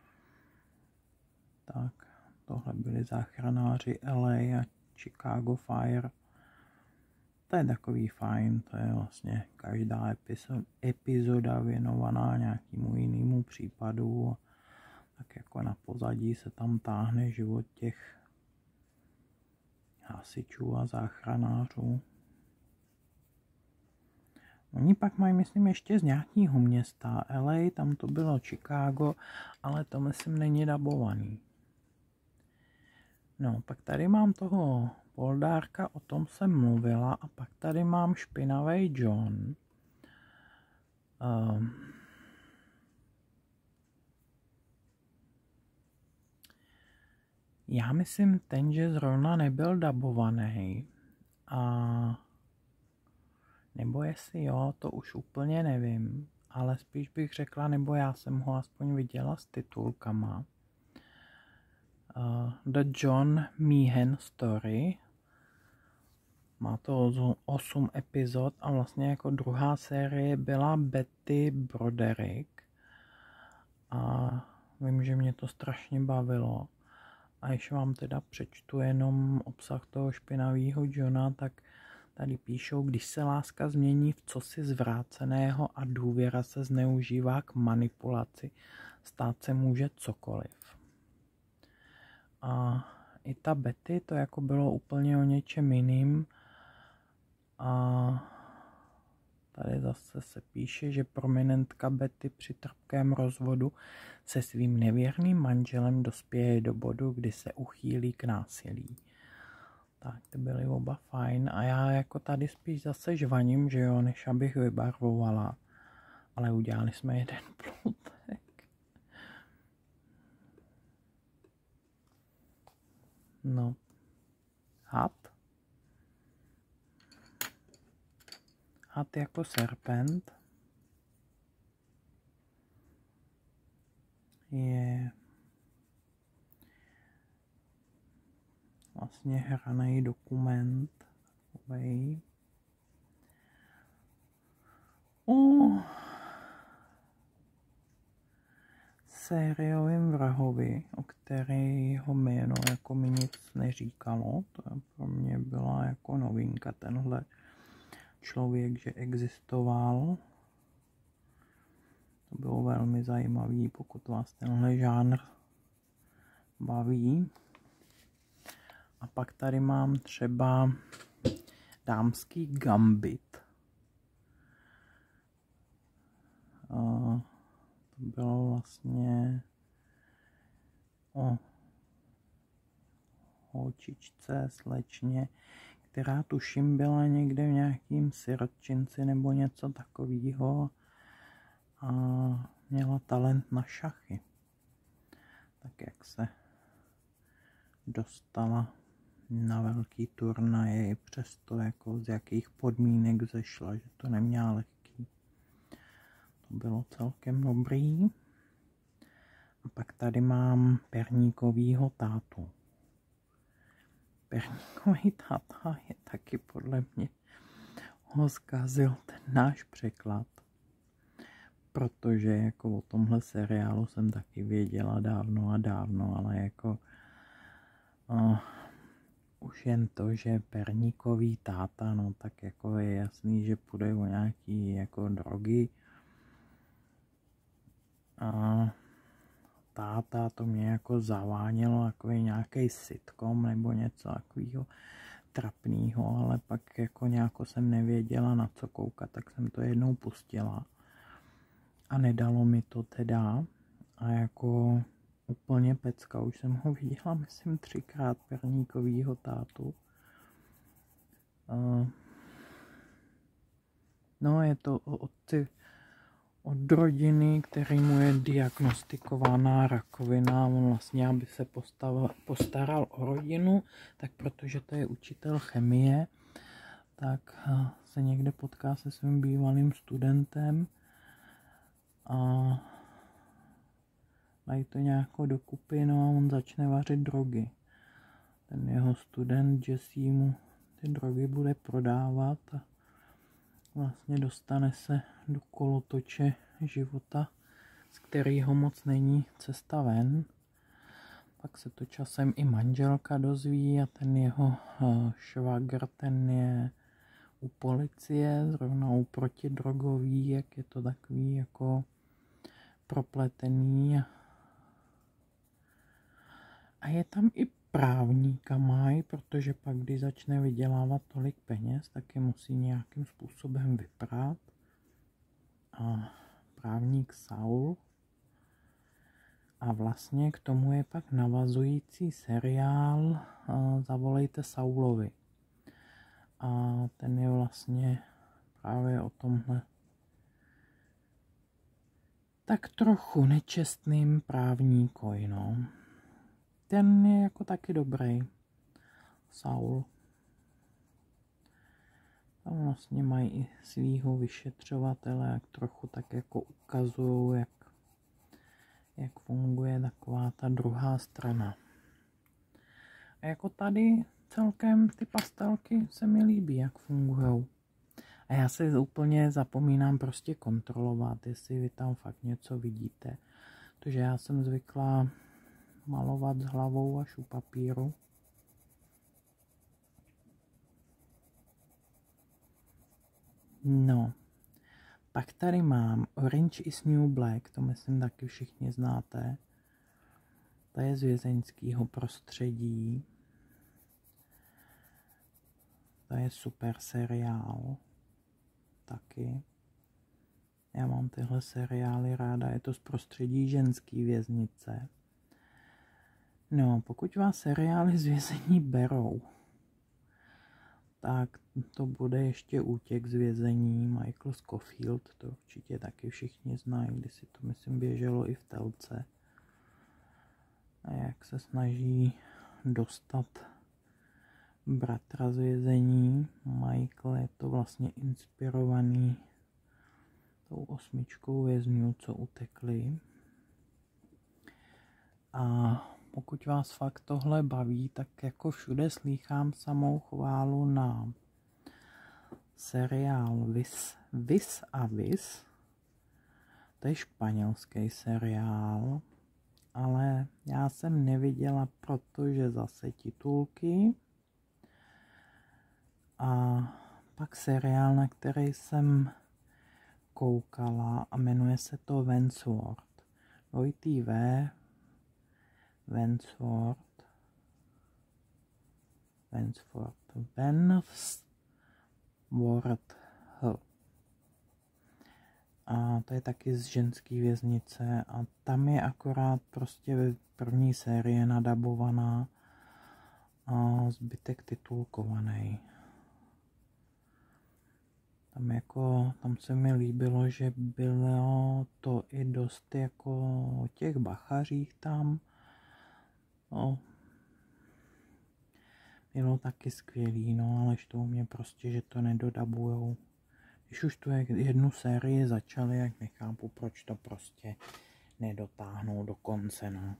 Tak, tohle byli záchranáři LA a Chicago Fire. To je takový fajn, to je vlastně každá epizoda věnovaná nějakému jinému případu. Tak jako na pozadí se tam táhne život těch hasičů a záchranářů. Oni pak mají, myslím, ještě z nějakého města LA, tam to bylo Chicago, ale to myslím není dabovaný. No, pak tady mám toho Poldárka, o tom jsem mluvila, a pak tady mám Špinavý John. Já myslím ten, že zrovna nebyl dabovaný, a nebo jestli jo, to už úplně nevím, ale spíš bych řekla, nebo já jsem ho aspoň viděla s titulkama. The John Meehan Story. Má to 8 epizod a vlastně jako druhá série byla Betty Broderick. A vím, že mě to strašně bavilo. A když vám teda přečtu jenom obsah toho Špinavého Johna, tak tady píšou, když se láska změní v cosi zvráceného a důvěra se zneužívá k manipulaci, stát se může cokoliv. A i ta Betty, to jako bylo úplně o něčem jiným. A tady zase se píše, že prominentka Betty při trpkém rozvodu se svým nevěrným manželem dospěje do bodu, kdy se uchýlí k násilí. Tak ty byly oba fajn a já jako tady spíš zase žvaním, že jo, než abych vybarvovala. Ale udělali jsme jeden plutek. No. Had. Had jako serpent. Je vlastně hraný dokument. Takovej. Sériovým vrahovi, o kterého jméno jako mi nic neříkalo. To pro mě byla jako novinka tenhle člověk, že existoval. To bylo velmi zajímavý, pokud vás tenhle žánr baví. A pak tady mám třeba dámský gambit. To bylo vlastně o holčičce, slečně, která tuším byla někde v nějakým sirotčinci nebo něco takového a měla talent na šachy. Tak jak se dostala na velký turnaje i přesto jako z jakých podmínek zešla, že to neměla lehký. To bylo celkem dobrý. A pak tady mám perníkovýho tátu. Perníkový táta je taky podle mě, ho zkazil ten náš překlad. Protože jako o tomhle seriálu jsem taky věděla dávno a dávno, ale jako už jen to, že perníkový táta, no tak jako je jasný, že půjde o nějaký jako drogy. A táta to mě jako zavánělo takový nějaký sitcom nebo něco takového trapného, ale pak jako nějako jsem nevěděla na co koukat, tak jsem to jednou pustila a nedalo mi to teda a jako úplně pecka, už jsem ho viděla myslím 3krát perníkovýho tátu. No je to od rodiny, kterému je diagnostikovaná rakovina, on vlastně, aby se postaral o rodinu, tak protože to je učitel chemie, tak se někde potká se svým bývalým studentem a dají to nějakou dokupy, no a on začne vařit drogy. Ten jeho student Jesse mu ty drogy bude prodávat a vlastně dostane se do kolotoče života, z kterého moc není cesta ven. Pak se to časem i manželka dozví a ten jeho švagr, ten je u policie, zrovna u protidrogový, jak je to takový jako propletený. A je tam i právníka mají, protože pak, když začne vydělávat tolik peněz, tak je musí nějakým způsobem vyprát. A právník Saul. A vlastně k tomu je pak navazující seriál Zavolejte Saulovi. A ten je vlastně právě o tomhle tak trochu nečestným právníkovi, no. Ten je jako taky dobrý. Saul. Tam vlastně mají i svýho vyšetřovatele, jak trochu tak jako ukazují, jak funguje taková ta druhá strana. A jako tady celkem ty pastelky se mi líbí, jak fungují. A já si úplně zapomínám prostě kontrolovat, jestli vy tam fakt něco vidíte. Protože já jsem zvyklá malovat s hlavou až u papíru. No, pak tady mám Orange is New Black, to myslím taky všichni znáte. To je z vězeňského prostředí. to je super seriál. Taky. Já mám tyhle seriály ráda, je to z prostředí ženský věznice. No, pokud vás seriály z vězení berou, tak to bude ještě Útěk z vězení, Michael Scofield, to určitě taky všichni znají, když si to myslím běželo i v telce. A jak se snaží dostat bratra z vězení. Michael je to vlastně inspirovaný tou 8 vězňů, co utekli. A pokud vás fakt tohle baví, tak jako všude slýchám samou chválu na seriál Vis a Vis. To je španělský seriál, ale já jsem neviděla, protože zase titulky. A pak seriál, na který jsem koukala a jmenuje se to Wandsworth. Dvojitý V, Wandsworth. A to je taky z ženský věznice a tam je akorát prostě ve první série nadabovaná a zbytek titulkovaný. Tam se mi líbilo, že bylo to i dost jako o těch bachařích tam. No, bylo taky skvělý, no, ale štve mě prostě, že to nedodabujou. Když už tu jednu sérii začali, jak nechápu, proč to prostě nedotáhnou do konce, no.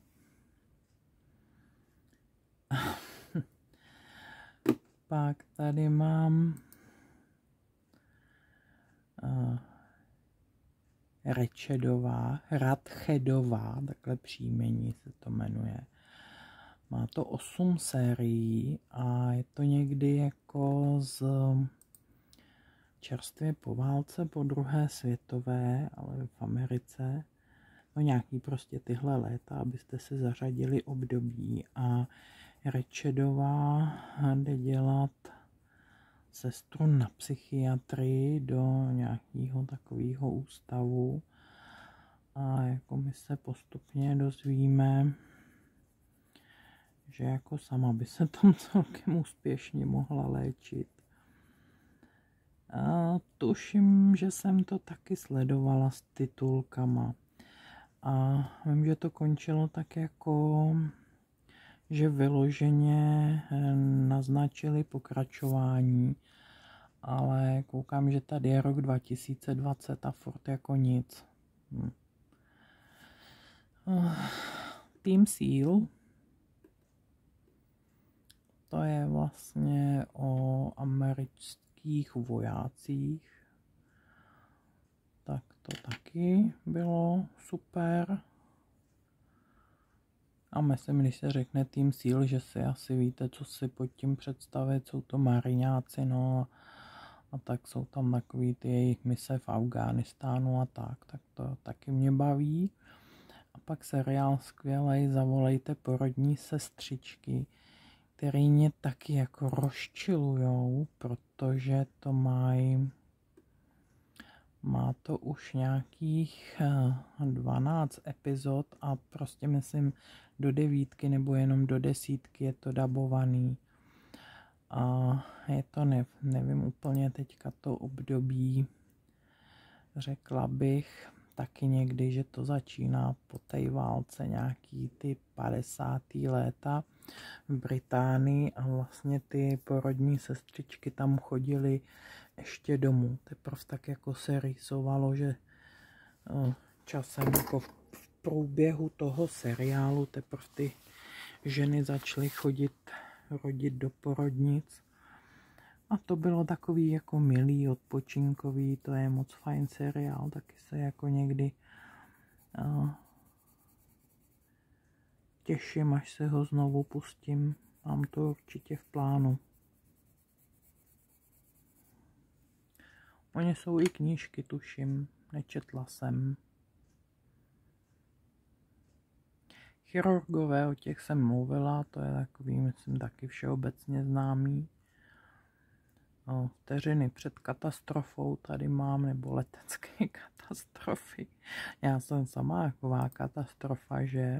Pak tady mám Radchedová, takhle příjmení se to jmenuje. Má to 8 sérií a je to někdy jako z čerstvě po válce, po druhé světové, ale v Americe. No nějaký prostě tyhle léta, abyste se zařadili období. A Radchedová jde dělat sestru na psychiatrii do nějakého takového ústavu a jako my se postupně dozvíme, že jako sama by se tam celkem úspěšně mohla léčit. A tuším, že jsem to taky sledovala s titulkama a vím, že to končilo tak jako, že vyloženě naznačili pokračování, ale koukám, že tady je rok 2020 a furt jako nic. Team Seal, to je vlastně o amerických vojácích, tak to taky bylo super. A myslím, když se řekne Team Seal, že si asi víte, co si pod tím představit, jsou to mariňáci, no a tak jsou tam takový ty jejich mise v Afghánistánu a tak to taky mě baví. A pak seriál skvělej Zavolejte porodní sestřičky, který mě taky jako rozčilujou, protože to má to už nějakých 12 epizod a prostě myslím do 9 nebo jenom do 10 je to dabovaný. A je to, nevím úplně teďka to období, řekla bych taky někdy, že to začíná po té válce nějaký ty 50. léta v Británii a vlastně ty porodní sestřičky tam chodily ještě domů. Teprve tak jako se rýsovalo, že časem jako v průběhu toho seriálu teprve ty ženy začaly rodit do porodnic. A to bylo takový jako milý, odpočinkový, to je moc fajn seriál, taky se jako někdy těším, až se ho znovu pustím, mám to určitě v plánu. Oni jsou i knížky, tuším, nečetla jsem. Chirurgové, o těch jsem mluvila, to je takový, myslím, taky všeobecně známý. vteřiny před katastrofou tady mám, nebo letecké katastrofy. Já jsem sama taková katastrofa, že?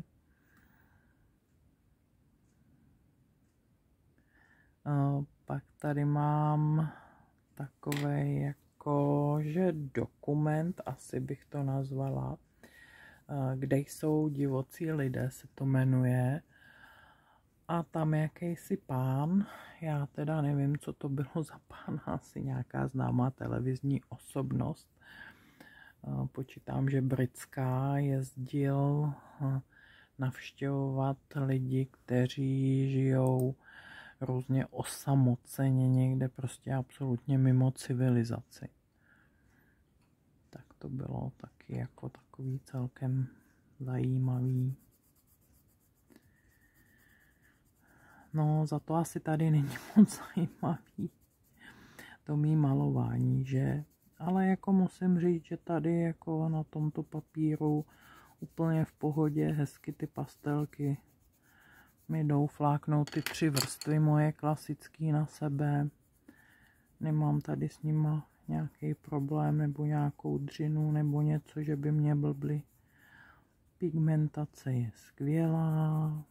Pak tady mám takový jakože dokument, asi bych to nazvala, Kde jsou divocí lidé, se to jmenuje. A tam jakýsi pán, já teda nevím, co to bylo za pán, asi nějaká známá televizní osobnost. Počítám, že britská, jezdil navštěvovat lidi, kteří žijou různě osamoceně někde, prostě absolutně mimo civilizaci. Tak to bylo taky jako takový celkem zajímavý. No, za to asi tady není moc zajímavý to mý malování, že? Ale jako musím říct, že tady jako na tomto papíru úplně v pohodě, hezky ty pastelky mi jdou fláknout ty 3 vrstvy moje klasický na sebe. Nemám tady s nima nějaký problém nebo nějakou dřinu nebo něco, že by mě blbly. Pigmentace je skvělá.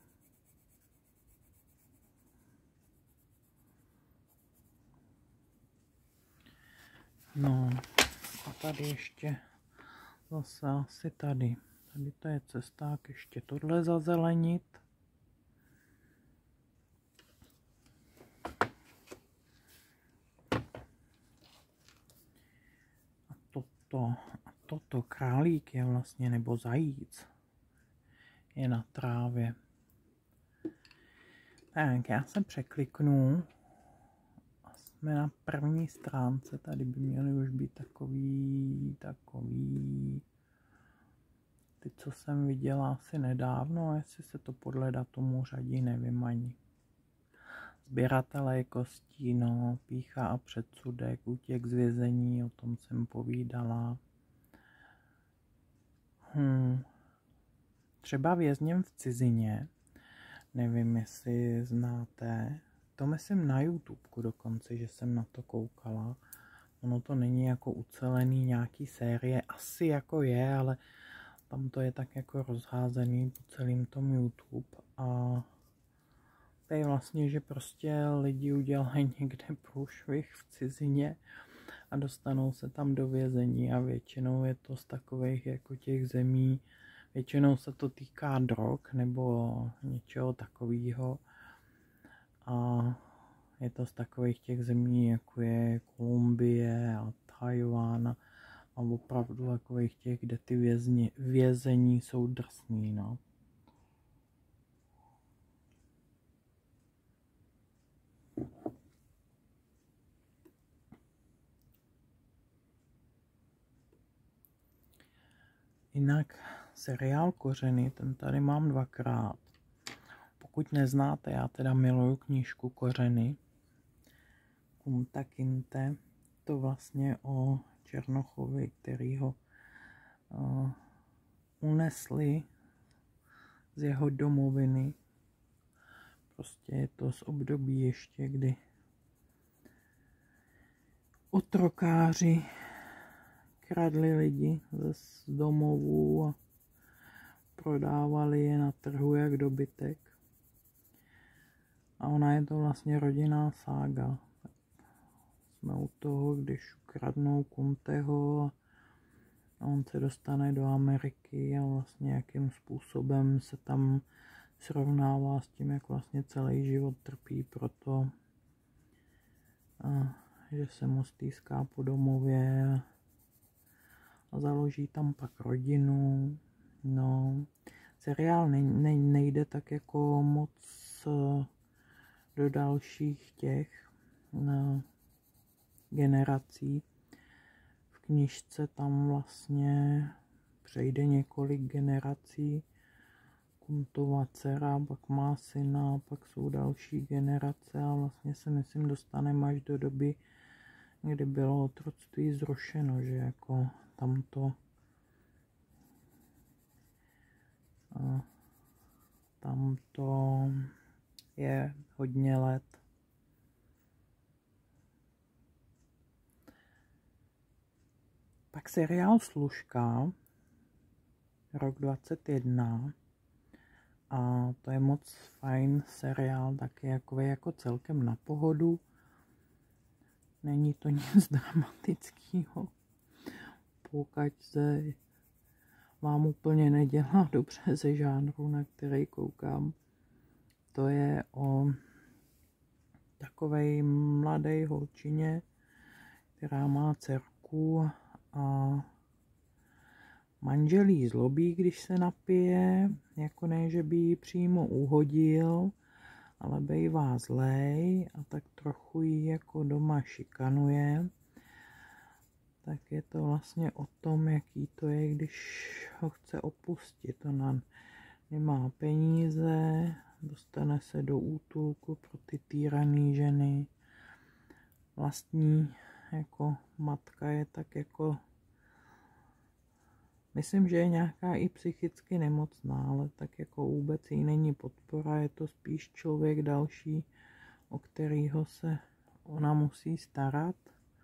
No a tady ještě zase asi tady. Tady to je cesták ještě tohle zazelenit. A toto králík je vlastně, nebo zajíc, je na trávě. Tak, já se překliknu. Jsme na první stránce, tady by měly už být takový. Ty, co jsem viděla asi nedávno, a jestli se to podle datumu řadí, nevím ani. Sběratelé kostí, no, pýcha a předsudek, útěk z vězení, o tom jsem povídala. Třeba Vězněm v cizině, nevím, jestli znáte. To myslím na YouTubeku dokonce, že jsem na to koukala. Ono to není jako ucelený nějaký série, asi jako je, ale tam to je tak jako rozházený po celém tom YouTube. A to je vlastně, že prostě lidi udělají někde průšvih v cizině a dostanou se tam do vězení a většinou je to z takových jako těch zemí, většinou se to týká drog nebo něčeho takového. A je to z takových těch zemí, jako je Kolumbie a Tchaj-wan a opravdu takových těch, kde ty vězení jsou drsný, no. Jinak seriál Kořeny, ten tady mám 2krát. Pokud neznáte, já teda miluju knížku Kořeny Kunta Kinte. To vlastně o Černochovi, který ho unesli z jeho domoviny. Prostě je to z období ještě, kdy otrokáři kradli lidi z domovů a prodávali je na trhu jak dobytek. A ona je to vlastně rodinná sága. Jsme u toho, když ukradnou Kunteho a on se dostane do Ameriky a vlastně jakým způsobem se tam srovnává s tím, jak vlastně celý život trpí proto, že se mu stýská po domově a založí tam pak rodinu. No, seriál nejde tak jako moc do dalších těch generací. V knižce tam vlastně přejde několik generací. Kuntova dcera, pak má syna, pak jsou další generace a vlastně se myslím dostaneme až do doby, kdy bylo otroctví zrušeno, že jako tamto je hodně let. Pak seriál Služka, rok 21. A to je moc fajn seriál, taky jako celkem na pohodu. Není to nic dramatického. Pokud se vám úplně nedělá dobře ze žánru, na který koukám. To je o takové mladé holčině, která má dcerku a manžel jí zlobí, když se napije, jako ne, že by ji přímo uhodil, ale bývá zlej a tak trochu ji jako doma šikanuje. Tak je to vlastně o tom, jaký to je, když ho chce opustit. Ona nemá peníze, dostane se do útulku pro ty týrané ženy. Vlastní jako matka je tak jako, myslím, že je nějaká i psychicky nemocná, ale tak jako vůbec jí není podpora, je to spíš člověk další, o kterýho se ona musí starat.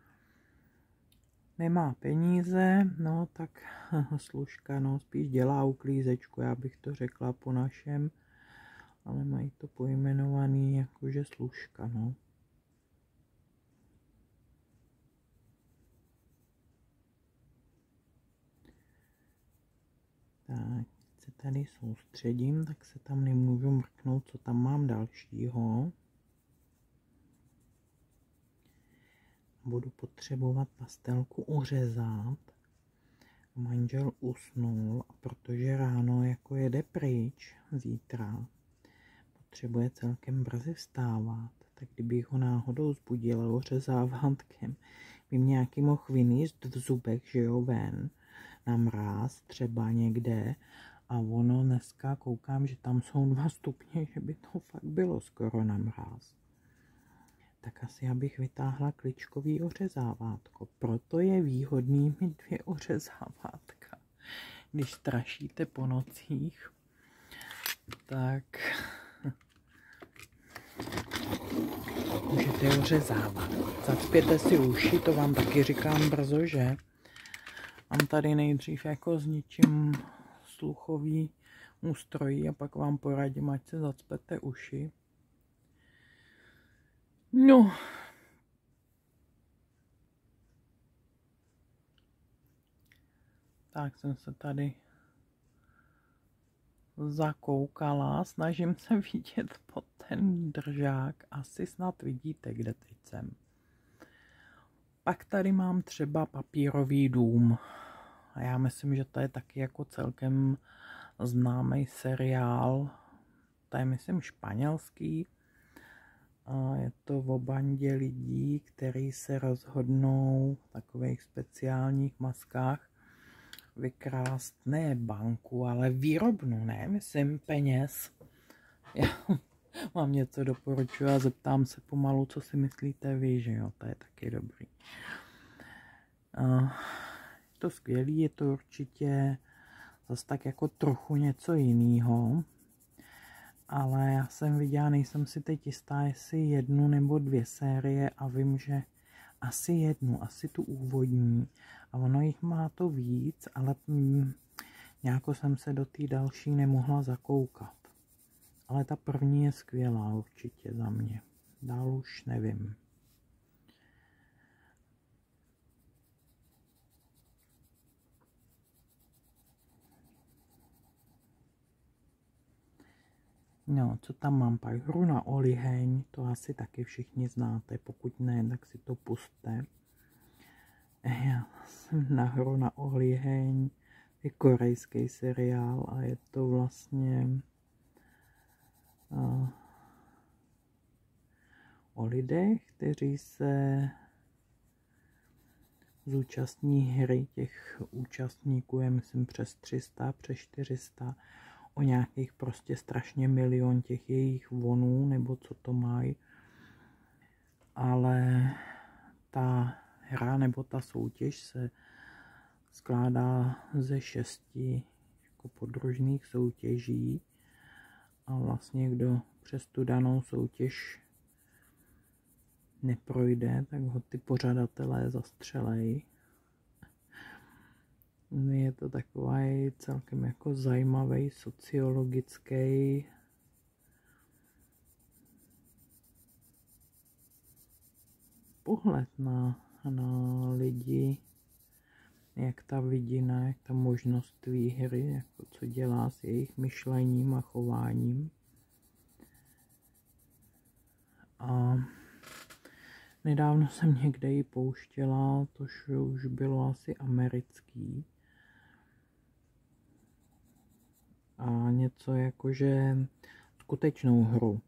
Nemá peníze, no tak služka, no spíš dělá uklízečku, já bych to řekla po našem, ale mají to pojmenovaný jakože služka, no. Tak, se tady soustředím, tak se tam nemůžu mrknout, co tam mám dalšího. Budu potřebovat pastelku uřezat. Manžel usnul, a protože ráno jako jede pryč zítra, potřebuje celkem brzy vstávat, tak kdybych ho náhodou zbudila ořezávátkem, by mě nějaký mohl vyníst v zubech, že jo, ven, na mráz třeba někde, a ono dneska koukám, že tam jsou 2 stupně, že by to fakt bylo skoro na mráz. Tak asi abych vytáhla kličkový ořezávátko. Proto je výhodný mít 2 ořezávátka. Když strašíte po nocích, tak můžete ořezávat. Zacpěte si uši, to vám taky říkám brzo, že? Mám tady nejdřív jako zničím sluchový ústrojí a pak vám poradím, ať se zacpete uši. No. Tak jsem se tady zakoukala, snažím se vidět pod ten držák, asi snad vidíte, kde teď jsem. Pak tady mám třeba Papírový dům. A já myslím, že to je taky jako celkem známý seriál. To je, myslím, španělský. A je to o bandě lidí, kteří se rozhodnou v takových speciálních maskách vykrást ne banku, ale výrobnu, ne, myslím, peněz. Já vám něco doporučuji a zeptám se pomalu, co si myslíte vy, že jo, to je taky dobrý. Je to skvělý, je to určitě zase tak jako trochu něco jiného, ale já jsem viděla, nejsem si teď jistá, jestli 1 nebo 2 série a vím, že asi 1, asi tu úvodní, a ono jich má to víc, ale nějako jsem se do té další nemohla zakoukat. Ale ta první je skvělá určitě za mě. Dál už nevím. No, co tam mám pak? Hru na oliheň, to asi taky všichni znáte, pokud ne, tak si to pusťte. Já jsem na Hru na oliheň, je korejský seriál a je to vlastně o lidech, kteří se zúčastní hry, těch účastníků je myslím přes 300, přes 400, o nějakých prostě strašně milion těch jejich vonů, nebo co to mají. Ale ta hra nebo ta soutěž se skládá ze 6 jako podružných soutěží a vlastně kdo přes tu danou soutěž neprojde, tak ho ty pořadatelé zastřelejí. Je to takový celkem jako zajímavý sociologický pohled na lidi, jak ta vidina, jak ta možnost tvý hry, jako co dělá s jejich myšlením a chováním. A nedávno jsem někde ji pouštěla, to už bylo asi americký. A něco jakože skutečnou hru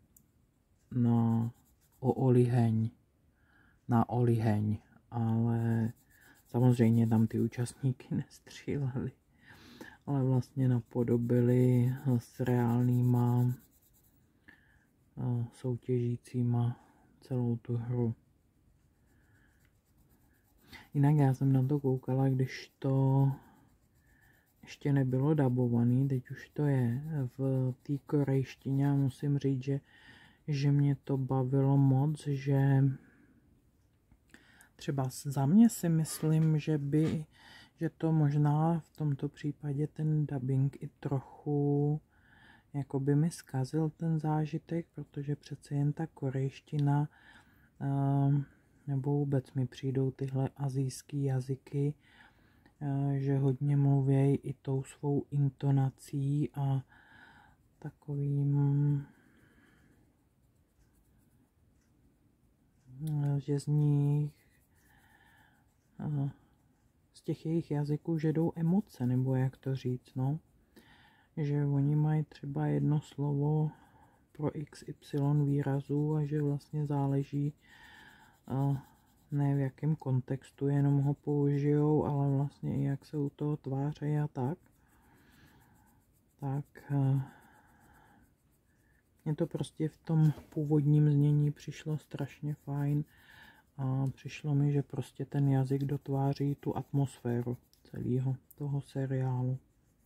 na oliheň, ale samozřejmě tam ty účastníky nestříleli, ale vlastně napodobili s reálnýma soutěžícíma celou tu hru. Jinak já jsem na to koukala, když to ještě nebylo dabovaný, teď už to je v té korejštině a musím říct, že mě to bavilo moc, že třeba za mě si myslím, že to možná v tomto případě ten dubbing i trochu jako by mi zkazil ten zážitek, protože přece jen ta korejština nebo vůbec mi přijdou tyhle asijský jazyky, že hodně mluvějí i tou svou intonací a takovým, že z těch jejich jazyků, že jdou emoce, nebo jak to říct, no. Že oni mají třeba jedno slovo pro XY výrazů a že vlastně záleží ne v jakém kontextu jenom ho použijou, ale vlastně i jak se u toho tváří a tak mně to prostě v tom původním znění přišlo strašně fajn a přišlo mi, že prostě ten jazyk dotváří tu atmosféru celého toho seriálu.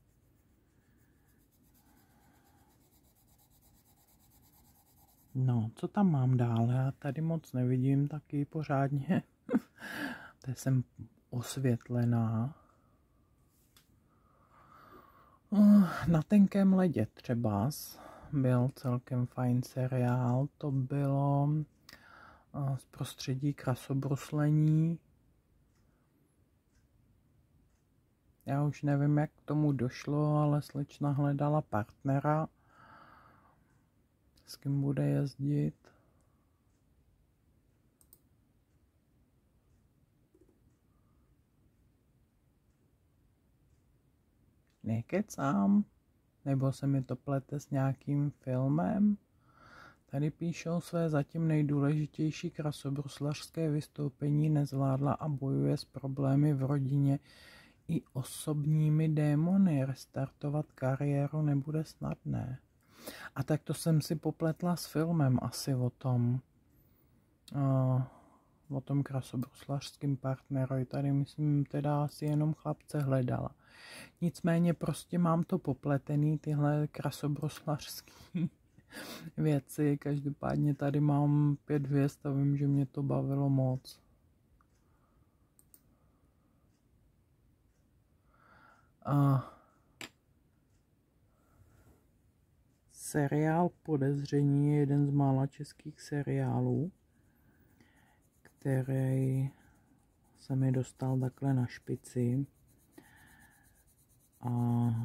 No, co tam mám dál? Já tady moc nevidím taky pořádně. To jsem osvětlená. Na tenkém ledě třeba byl celkem fajn seriál. To bylo z prostředí krasobruslení. Já už nevím, jak k tomu došlo, ale slečna hledala partnera, s kým bude jezdit. Nekecám, nebo se mi to plete s nějakým filmem. Tady píšou své zatím nejdůležitější krasobruslařské vystoupení nezvládla a bojuje s problémy v rodině i osobními démony. Restartovat kariéru nebude snadné. A tak to jsem si popletla s filmem asi o tom krasobruslařským partnerovi. Tady myslím teda asi jenom chlapce hledala. Nicméně prostě mám to popletený, tyhle krasobruslařský věci. Každopádně tady mám 5 hvězd a vím, že mě to bavilo moc. Seriál Podezření je jeden z mála českých seriálů, který se mi dostal takhle na špici. A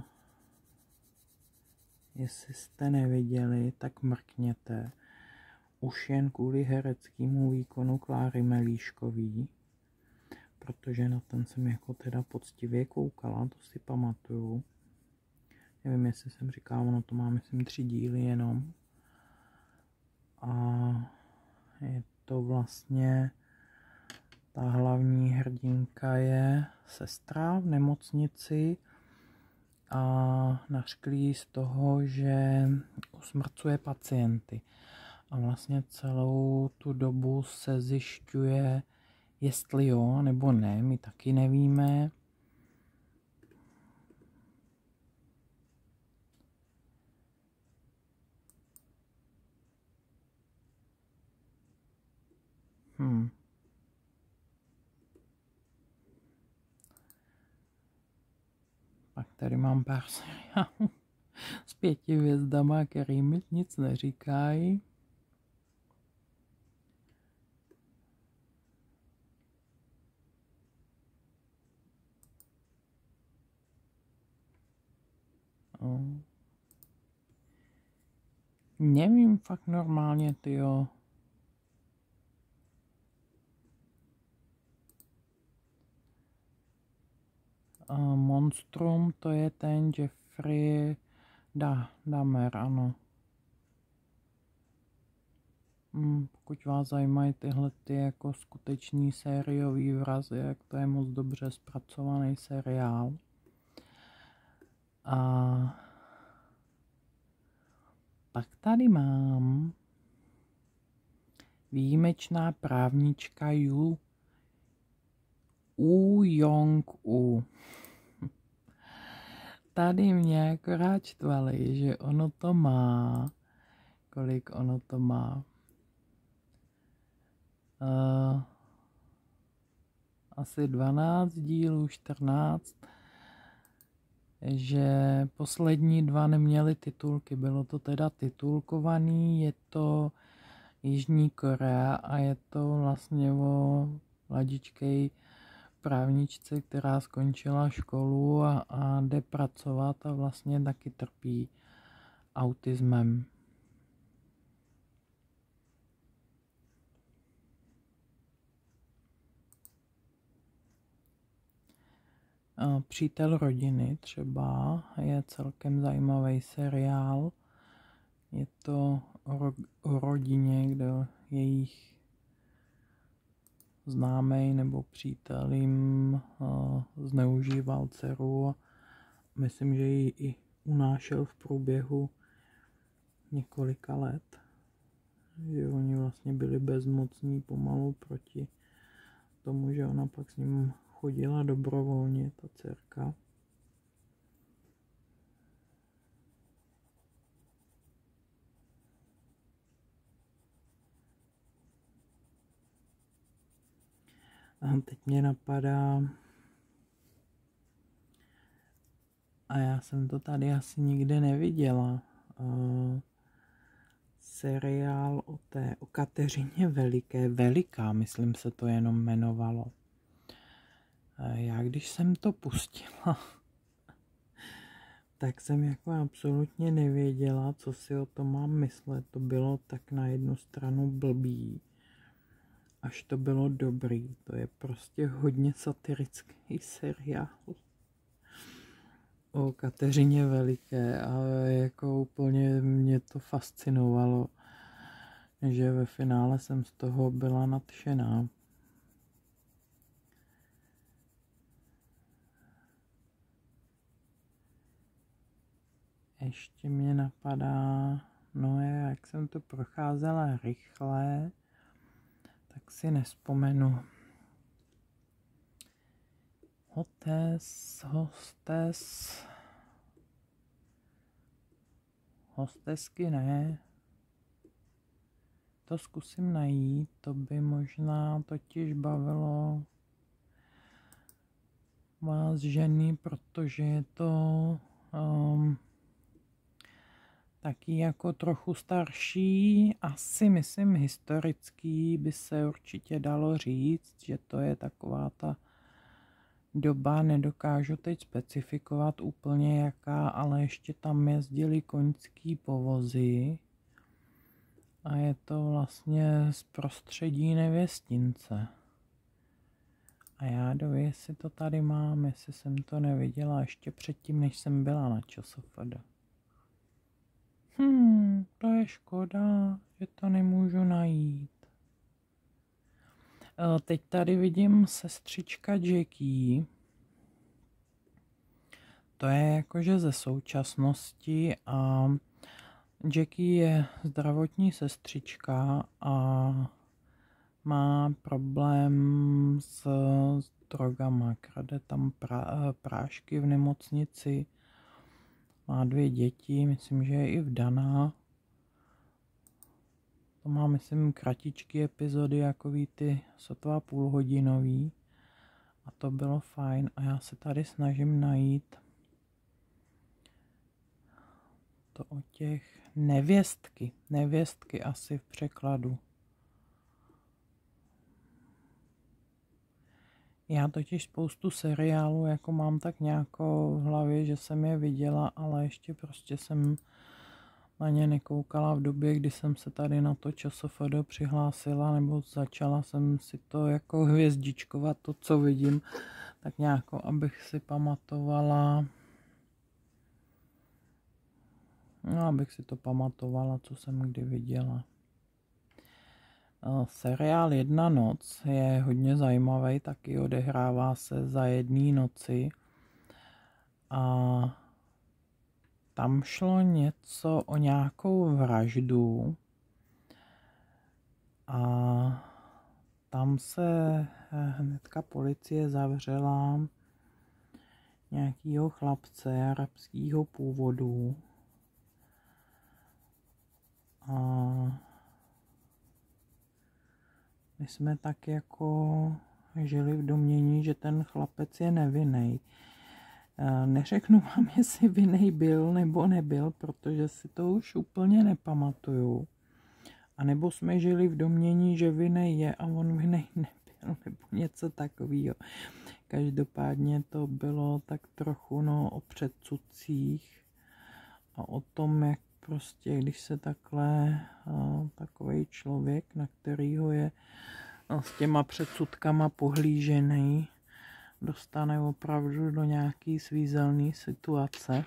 jestli jste neviděli, tak mrkněte. Už jen kvůli hereckému výkonu Kláry Melíškový, protože na ten jsem jako teda poctivě koukala, to si pamatuju. Nevím, jestli jsem říkala, ono to má myslím 3 díly jenom. A je to vlastně, ta hlavní hrdinka je sestra v nemocnici a nařklí z toho, že usmrcuje pacienty. A vlastně celou tu dobu se zjišťuje, jestli jo nebo ne, my taky nevíme. Pak tady mám pár seriálů s 5 hvězdama, který mi nic neříkají. Nevím, fakt normálně, tyjo. Monstrum, to je ten Jeffrey Dahmer, ano. Pokud vás zajímají tyhle ty jako skutečný sériový vrazy, jak to je moc dobře zpracovaný seriál. A pak tady mám výjimečná právnička Jong-u. Tady mě akorát štvali, že ono to má, kolik ono to má, asi 12 dílů, 14, že poslední 2 neměly titulky, bylo to teda titulkovaný, je to Jižní Korea a je to vlastně o mladičkej právničce, která skončila školu a jde pracovat a vlastně taky trpí autismem. Přítel rodiny třeba je celkem zajímavý seriál. Je to o rodině, kde jejich známej nebo přítel jim zneužíval dceru. Myslím, že ji i unášel v průběhu několika let. Že oni vlastně byli bezmocní pomalu proti tomu, že ona pak s ním chodila dobrovolně, ta dcerka. A teď mě napadá, a já jsem to tady asi nikde neviděla, seriál o Kateřině Veliká, myslím se to jenom jmenovalo. Já když jsem to pustila, tak jsem jako absolutně nevěděla, co si o tom mám myslet. To bylo tak na jednu stranu blbý, až to bylo dobrý. To je prostě hodně satirický seriál o Kateřině Veliké a jako úplně mě to fascinovalo, že ve finále jsem z toho byla nadšená. Ještě mě napadá, no jak jsem to procházela rychle, tak si nespomenu. Hostesky ne. To zkusím najít, to by možná totiž bavilo vás ženy, protože je to taky jako trochu starší, asi myslím historický by se určitě dalo říct, že to je taková ta doba, nedokážu teď specifikovat úplně jaká, ale ještě tam jezdili koňský povozy a je to vlastně z prostředí nevěstince. A já dovědět, jestli to tady mám, jestli jsem to neviděla ještě předtím, než jsem byla na ČSFD. To je škoda, že to nemůžu najít. Teď tady vidím sestřička Jackie. To je jakože ze současnosti a Jackie je zdravotní sestřička a má problém s drogama. Krade tam prášky v nemocnici. Má 2 děti, myslím, že je i vdaná. To má, myslím, kratičky epizody, jakový ty sotva půlhodinový. A to bylo fajn. A já se tady snažím najít to o těch nevěstky asi v překladu. Já totiž spoustu seriálů jako mám tak nějakou v hlavě, že jsem je viděla, ale ještě prostě jsem na ně nekoukala v době, kdy jsem se tady na to ČSFD přihlásila, nebo začala jsem si to jako hvězdičkovat, to, co vidím, tak nějak, abych si pamatovala, abych si to pamatovala, co jsem kdy viděla. Seriál Jedna noc je hodně zajímavý, taky odehrává se za jedné noci a tam šlo něco o nějakou vraždu a tam se hnedka policie zavřela nějakýho chlapce arabského původu a my jsme tak jako žili v domnění, že ten chlapec je nevinný. Neřeknu vám, jestli vinný byl nebo nebyl, protože si to už úplně nepamatuju. A nebo jsme žili v domnění, že vinný je a on vinný nebyl, nebo něco takového. Každopádně to bylo tak trochu o předsudcích a o tom, jak prostě, když se takhle takovej člověk, na kterýho je s těma předsudkama pohlížený, dostane opravdu do nějaký svízelný situace.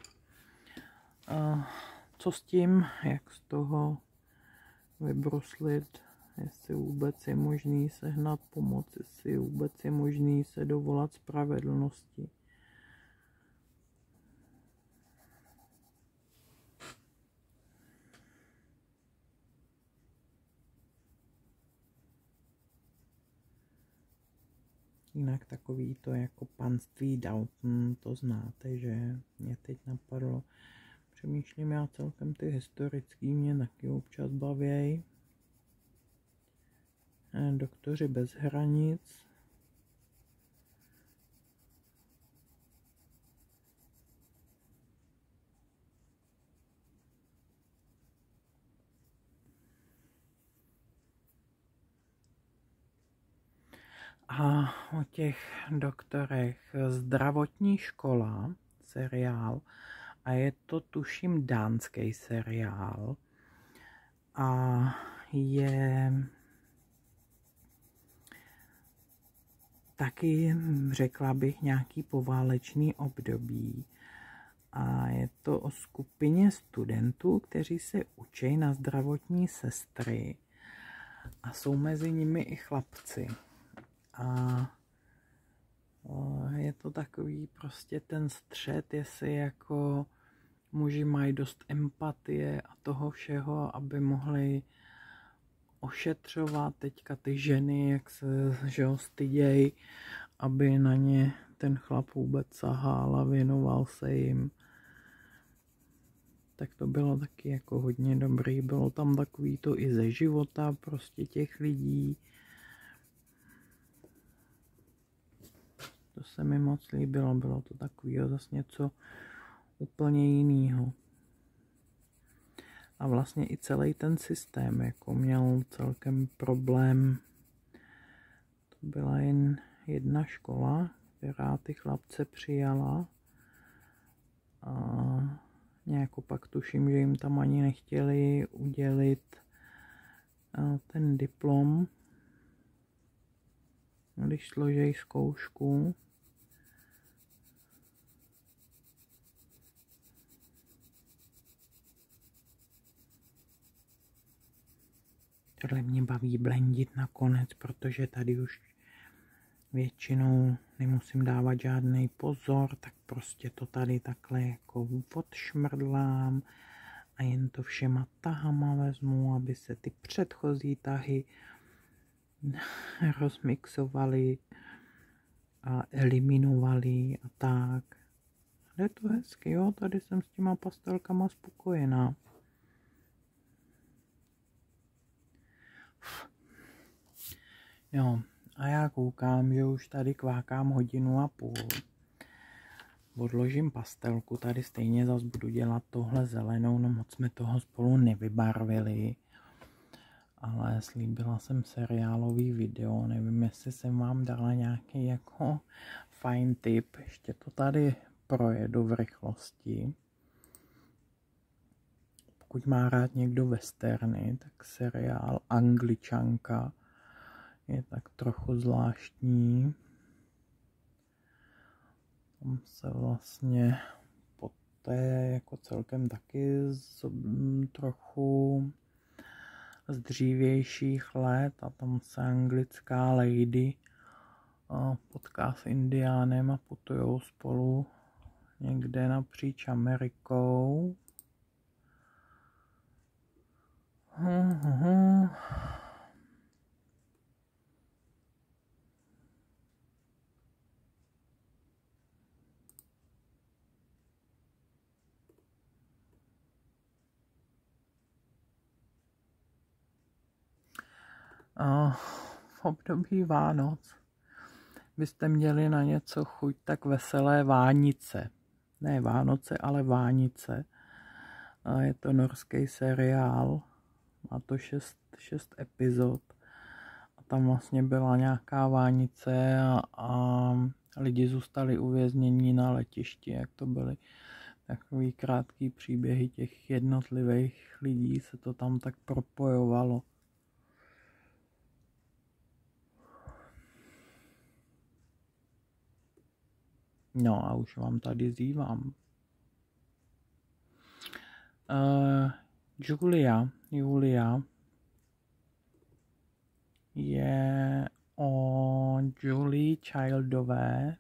Co s tím, jak z toho vybruslit, jestli vůbec je možný sehnat pomoc, jestli vůbec je možný se dovolat spravedlnosti. Jinak takový to jako panství Downton, to znáte, že mě teď napadlo. Přemýšlím, já celkem ty historický mě taky občas bavěj. Doktoři bez hranic. A o těch doktorech Zdravotní škola, seriál, a je to tuším dánský seriál a je taky, řekla bych, nějaký poválečný období a je to o skupině studentů, kteří se učí na zdravotní sestry a jsou mezi nimi i chlapci. A je to takový prostě ten střet, jestli jako muži mají dost empatie a toho všeho, aby mohli ošetřovat teďka ty ženy, jak se styděj, aby na ně ten chlap vůbec sahal a věnoval se jim. Tak to bylo taky jako hodně dobrý. Bylo tam takový to i ze života prostě těch lidí. To se mi moc líbilo, bylo to takový zase něco úplně jiného. A vlastně i celý ten systém jako měl celkem problém. To byla jen jedna škola, která ty chlapce přijala. A nějak pak tuším, že jim tam ani nechtěli udělit ten diplom, když složej zkoušku. Tohle mě baví blendit nakonec, protože tady už většinou nemusím dávat žádný pozor, tak prostě to tady takhle jako odšmrdlám a jen to všema tahama vezmu, aby se ty předchozí tahy rozmixovaly a eliminovaly a tak. Je to hezky, jo, tady jsem s těma pastelkama spokojená. Jo, a já koukám, že už tady kvákám 1,5 hodiny. odložím pastelku, tady stejně zase budu dělat tohle zelenou, no moc jsme toho spolu nevybarvili. Ale slíbila jsem seriálový video, nevím, jestli jsem vám dala nějaký jako fajn tip, ještě to tady projedu v rychlosti. Pokud má rád někdo westerny, tak seriál Angličanka je tak trochu zvláštní. Tam se vlastně poté jako celkem taky trochu z dřívějších let a tam se anglická lady potká s Indiánem a putujou spolu někde napříč Amerikou. V období Vánoc byste měli na něco chuť, tak Veselé Vánice. Ne Vánoce, ale Vánice. Je to norský seriál, má to 6 epizod. A tam vlastně byla nějaká vánice a lidi zůstali uvězněni na letišti, jak to byly takový krátký příběhy těch jednotlivých lidí, se to tam tak propojovalo. No a už vám tady zývám. Julia je o Julie Childové,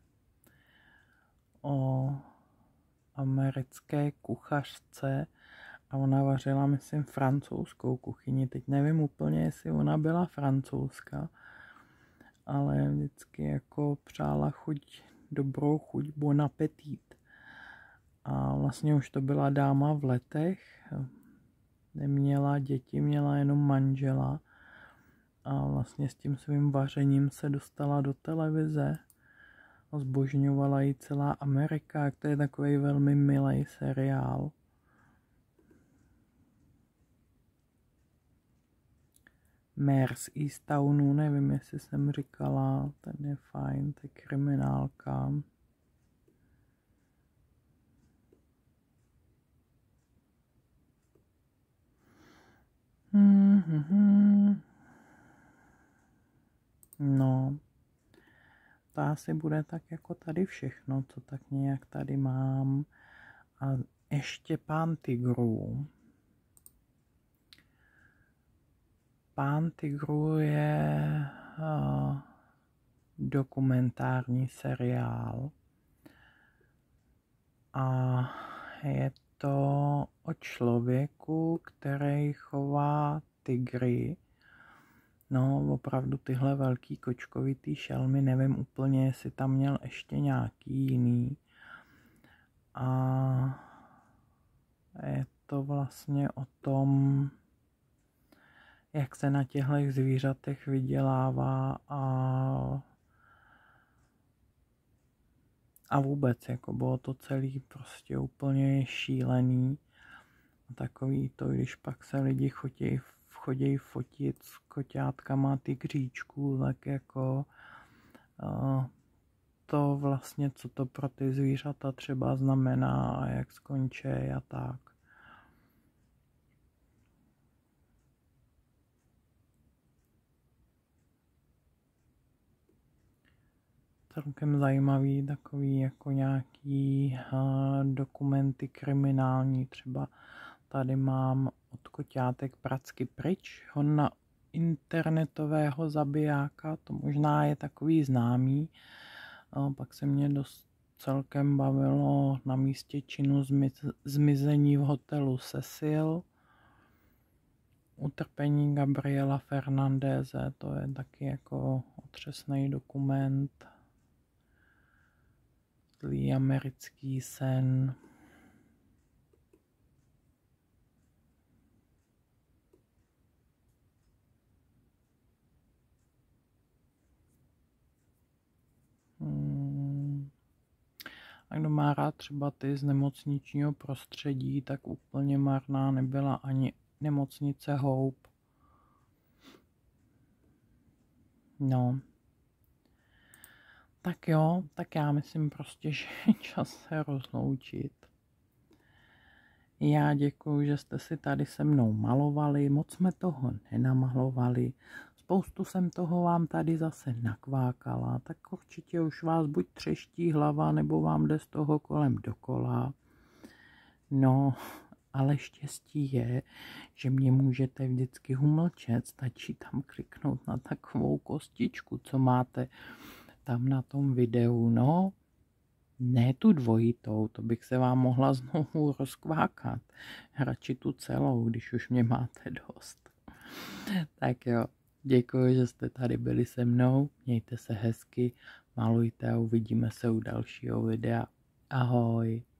o americké kuchařce a ona vařila, myslím, francouzskou kuchyni. Teď nevím úplně, jestli ona byla francouzská, ale vždycky jako přála dobrou chuť, bon appetit. A vlastně už to byla dáma v letech, neměla děti, měla jenom manžela a vlastně s tím svým vařením se dostala do televize a zbožňovala ji celá Amerika, to je takový velmi milý seriál. Mare z Eastownu, nevím, jestli jsem říkala, ten je fajn, to je kriminálka. No, to asi bude tak jako tady všechno, co tak nějak tady mám. A ještě Pán tigrů. Pán tigrů je dokumentární seriál a je to o člověku, který chová tygry. No, opravdu tyhle velký kočkovitý šelmy, nevím úplně, jestli tam měl ještě nějaký jiný. A je to vlastně o tom, jak se na těchto zvířatech vydělává a vůbec, jako bylo to celý prostě úplně šílený. A takový to, když pak se lidi chodí fotit s koťátkama tygříčků, tak jako to vlastně, co to pro ty zvířata třeba znamená a jak skončí a tak. Celkem zajímavý takový jako nějaký dokumenty kriminální, třeba tady mám Od koťátek pracky pryč, hon internetového zabijáka, to možná je takový známý. Pak se mě celkem bavilo Na místě činu zmizení v hotelu Cecil. Utrpení Gabriela Fernandeze, to je taky jako otřesný dokument. Zlý americký sen. A kdo má rád třeba ty z nemocničního prostředí, tak úplně marná nebyla ani nemocnice Hope. No. Tak jo, tak já myslím prostě, že je čas se rozloučit. Já děkuji, že jste si tady se mnou malovali, moc jsme toho nenamalovali, spoustu jsem toho vám tady zase nakvákala, tak určitě už vás buď třeští hlava, nebo vám jde z toho kolem dokola. No, ale štěstí je, že mě můžete vždycky umlčet, stačí tam kliknout na takovou kostičku, co máte tam na tom videu, no. Ne tu dvojitou, to bych se vám mohla znovu rozkvákat. Radši tu celou, když už mě máte dost. Tak jo, děkuji, že jste tady byli se mnou. Mějte se hezky, malujte a uvidíme se u dalšího videa. Ahoj.